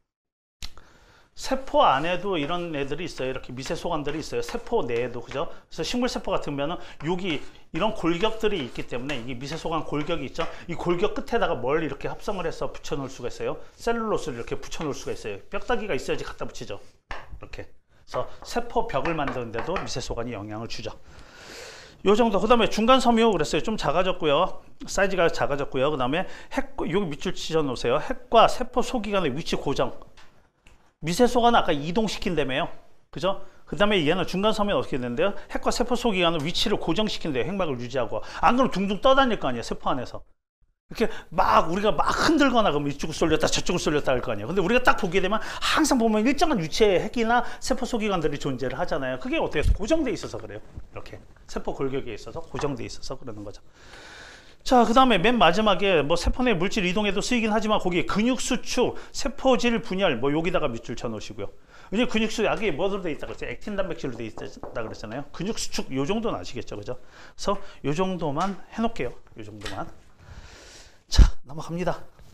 S1: 세포 안에도 이런 애들이 있어요. 이렇게 미세 소관들이 있어요. 세포 내에도. 그죠? 그래서 식물 세포 같으면은 여기 이런 골격들이 있기 때문에 이게 미세 소관 골격이 있죠. 이 골격 끝에다가 뭘 이렇게 합성을 해서 붙여 놓을 수가 있어요. 셀룰로스를 이렇게 붙여 놓을 수가 있어요. 뼈다귀가 있어야지 갖다 붙이죠. 이렇게. 그래서 세포 벽을 만드는데도 미세 소관이 영향을 주죠. 요 정도. 그 다음에 중간 섬유 그랬어요. 좀 작아졌고요. 사이즈가 작아졌고요. 그 다음에 핵, 여기 밑줄 치셔 놓으세요. 핵과 세포 소기관의 위치 고정. 미세 소관은 아까 이동시킨다며요. 그죠? 그 다음에 얘는 중간 섬유는 어떻게 되는데요? 핵과 세포 소기관은 위치를 고정시킨대요. 핵막을 유지하고. 안 그러면 둥둥 떠다닐 거 아니에요. 세포 안에서. 이렇게 막 우리가 막 흔들거나 그러면 이쪽을 쏠렸다 저쪽을 쏠렸다 할 거 아니에요. 근데 우리가 딱 보게 되면 항상 보면 일정한 위치의 핵이나 세포 소기관들이 존재를 하잖아요. 그게 어떻게 해서 고정돼 있어서 그래요. 이렇게 세포 골격에 있어서 고정돼 있어서 그러는 거죠. 자, 그 다음에 맨 마지막에 뭐 세포 내 물질 이동에도 쓰이긴 하지만 거기에 근육 수축, 세포질 분열 뭐 여기다가 밑줄 쳐 놓으시고요. 이제 근육 수축 약이 뭐로 돼 있다 그랬죠? 액틴 단백질로 돼 있다 그랬잖아요. 근육 수축 요 정도는 아시겠죠, 그죠? 그래서 요 정도만 해놓을게요. 요 정도만. 자, 넘어갑니다.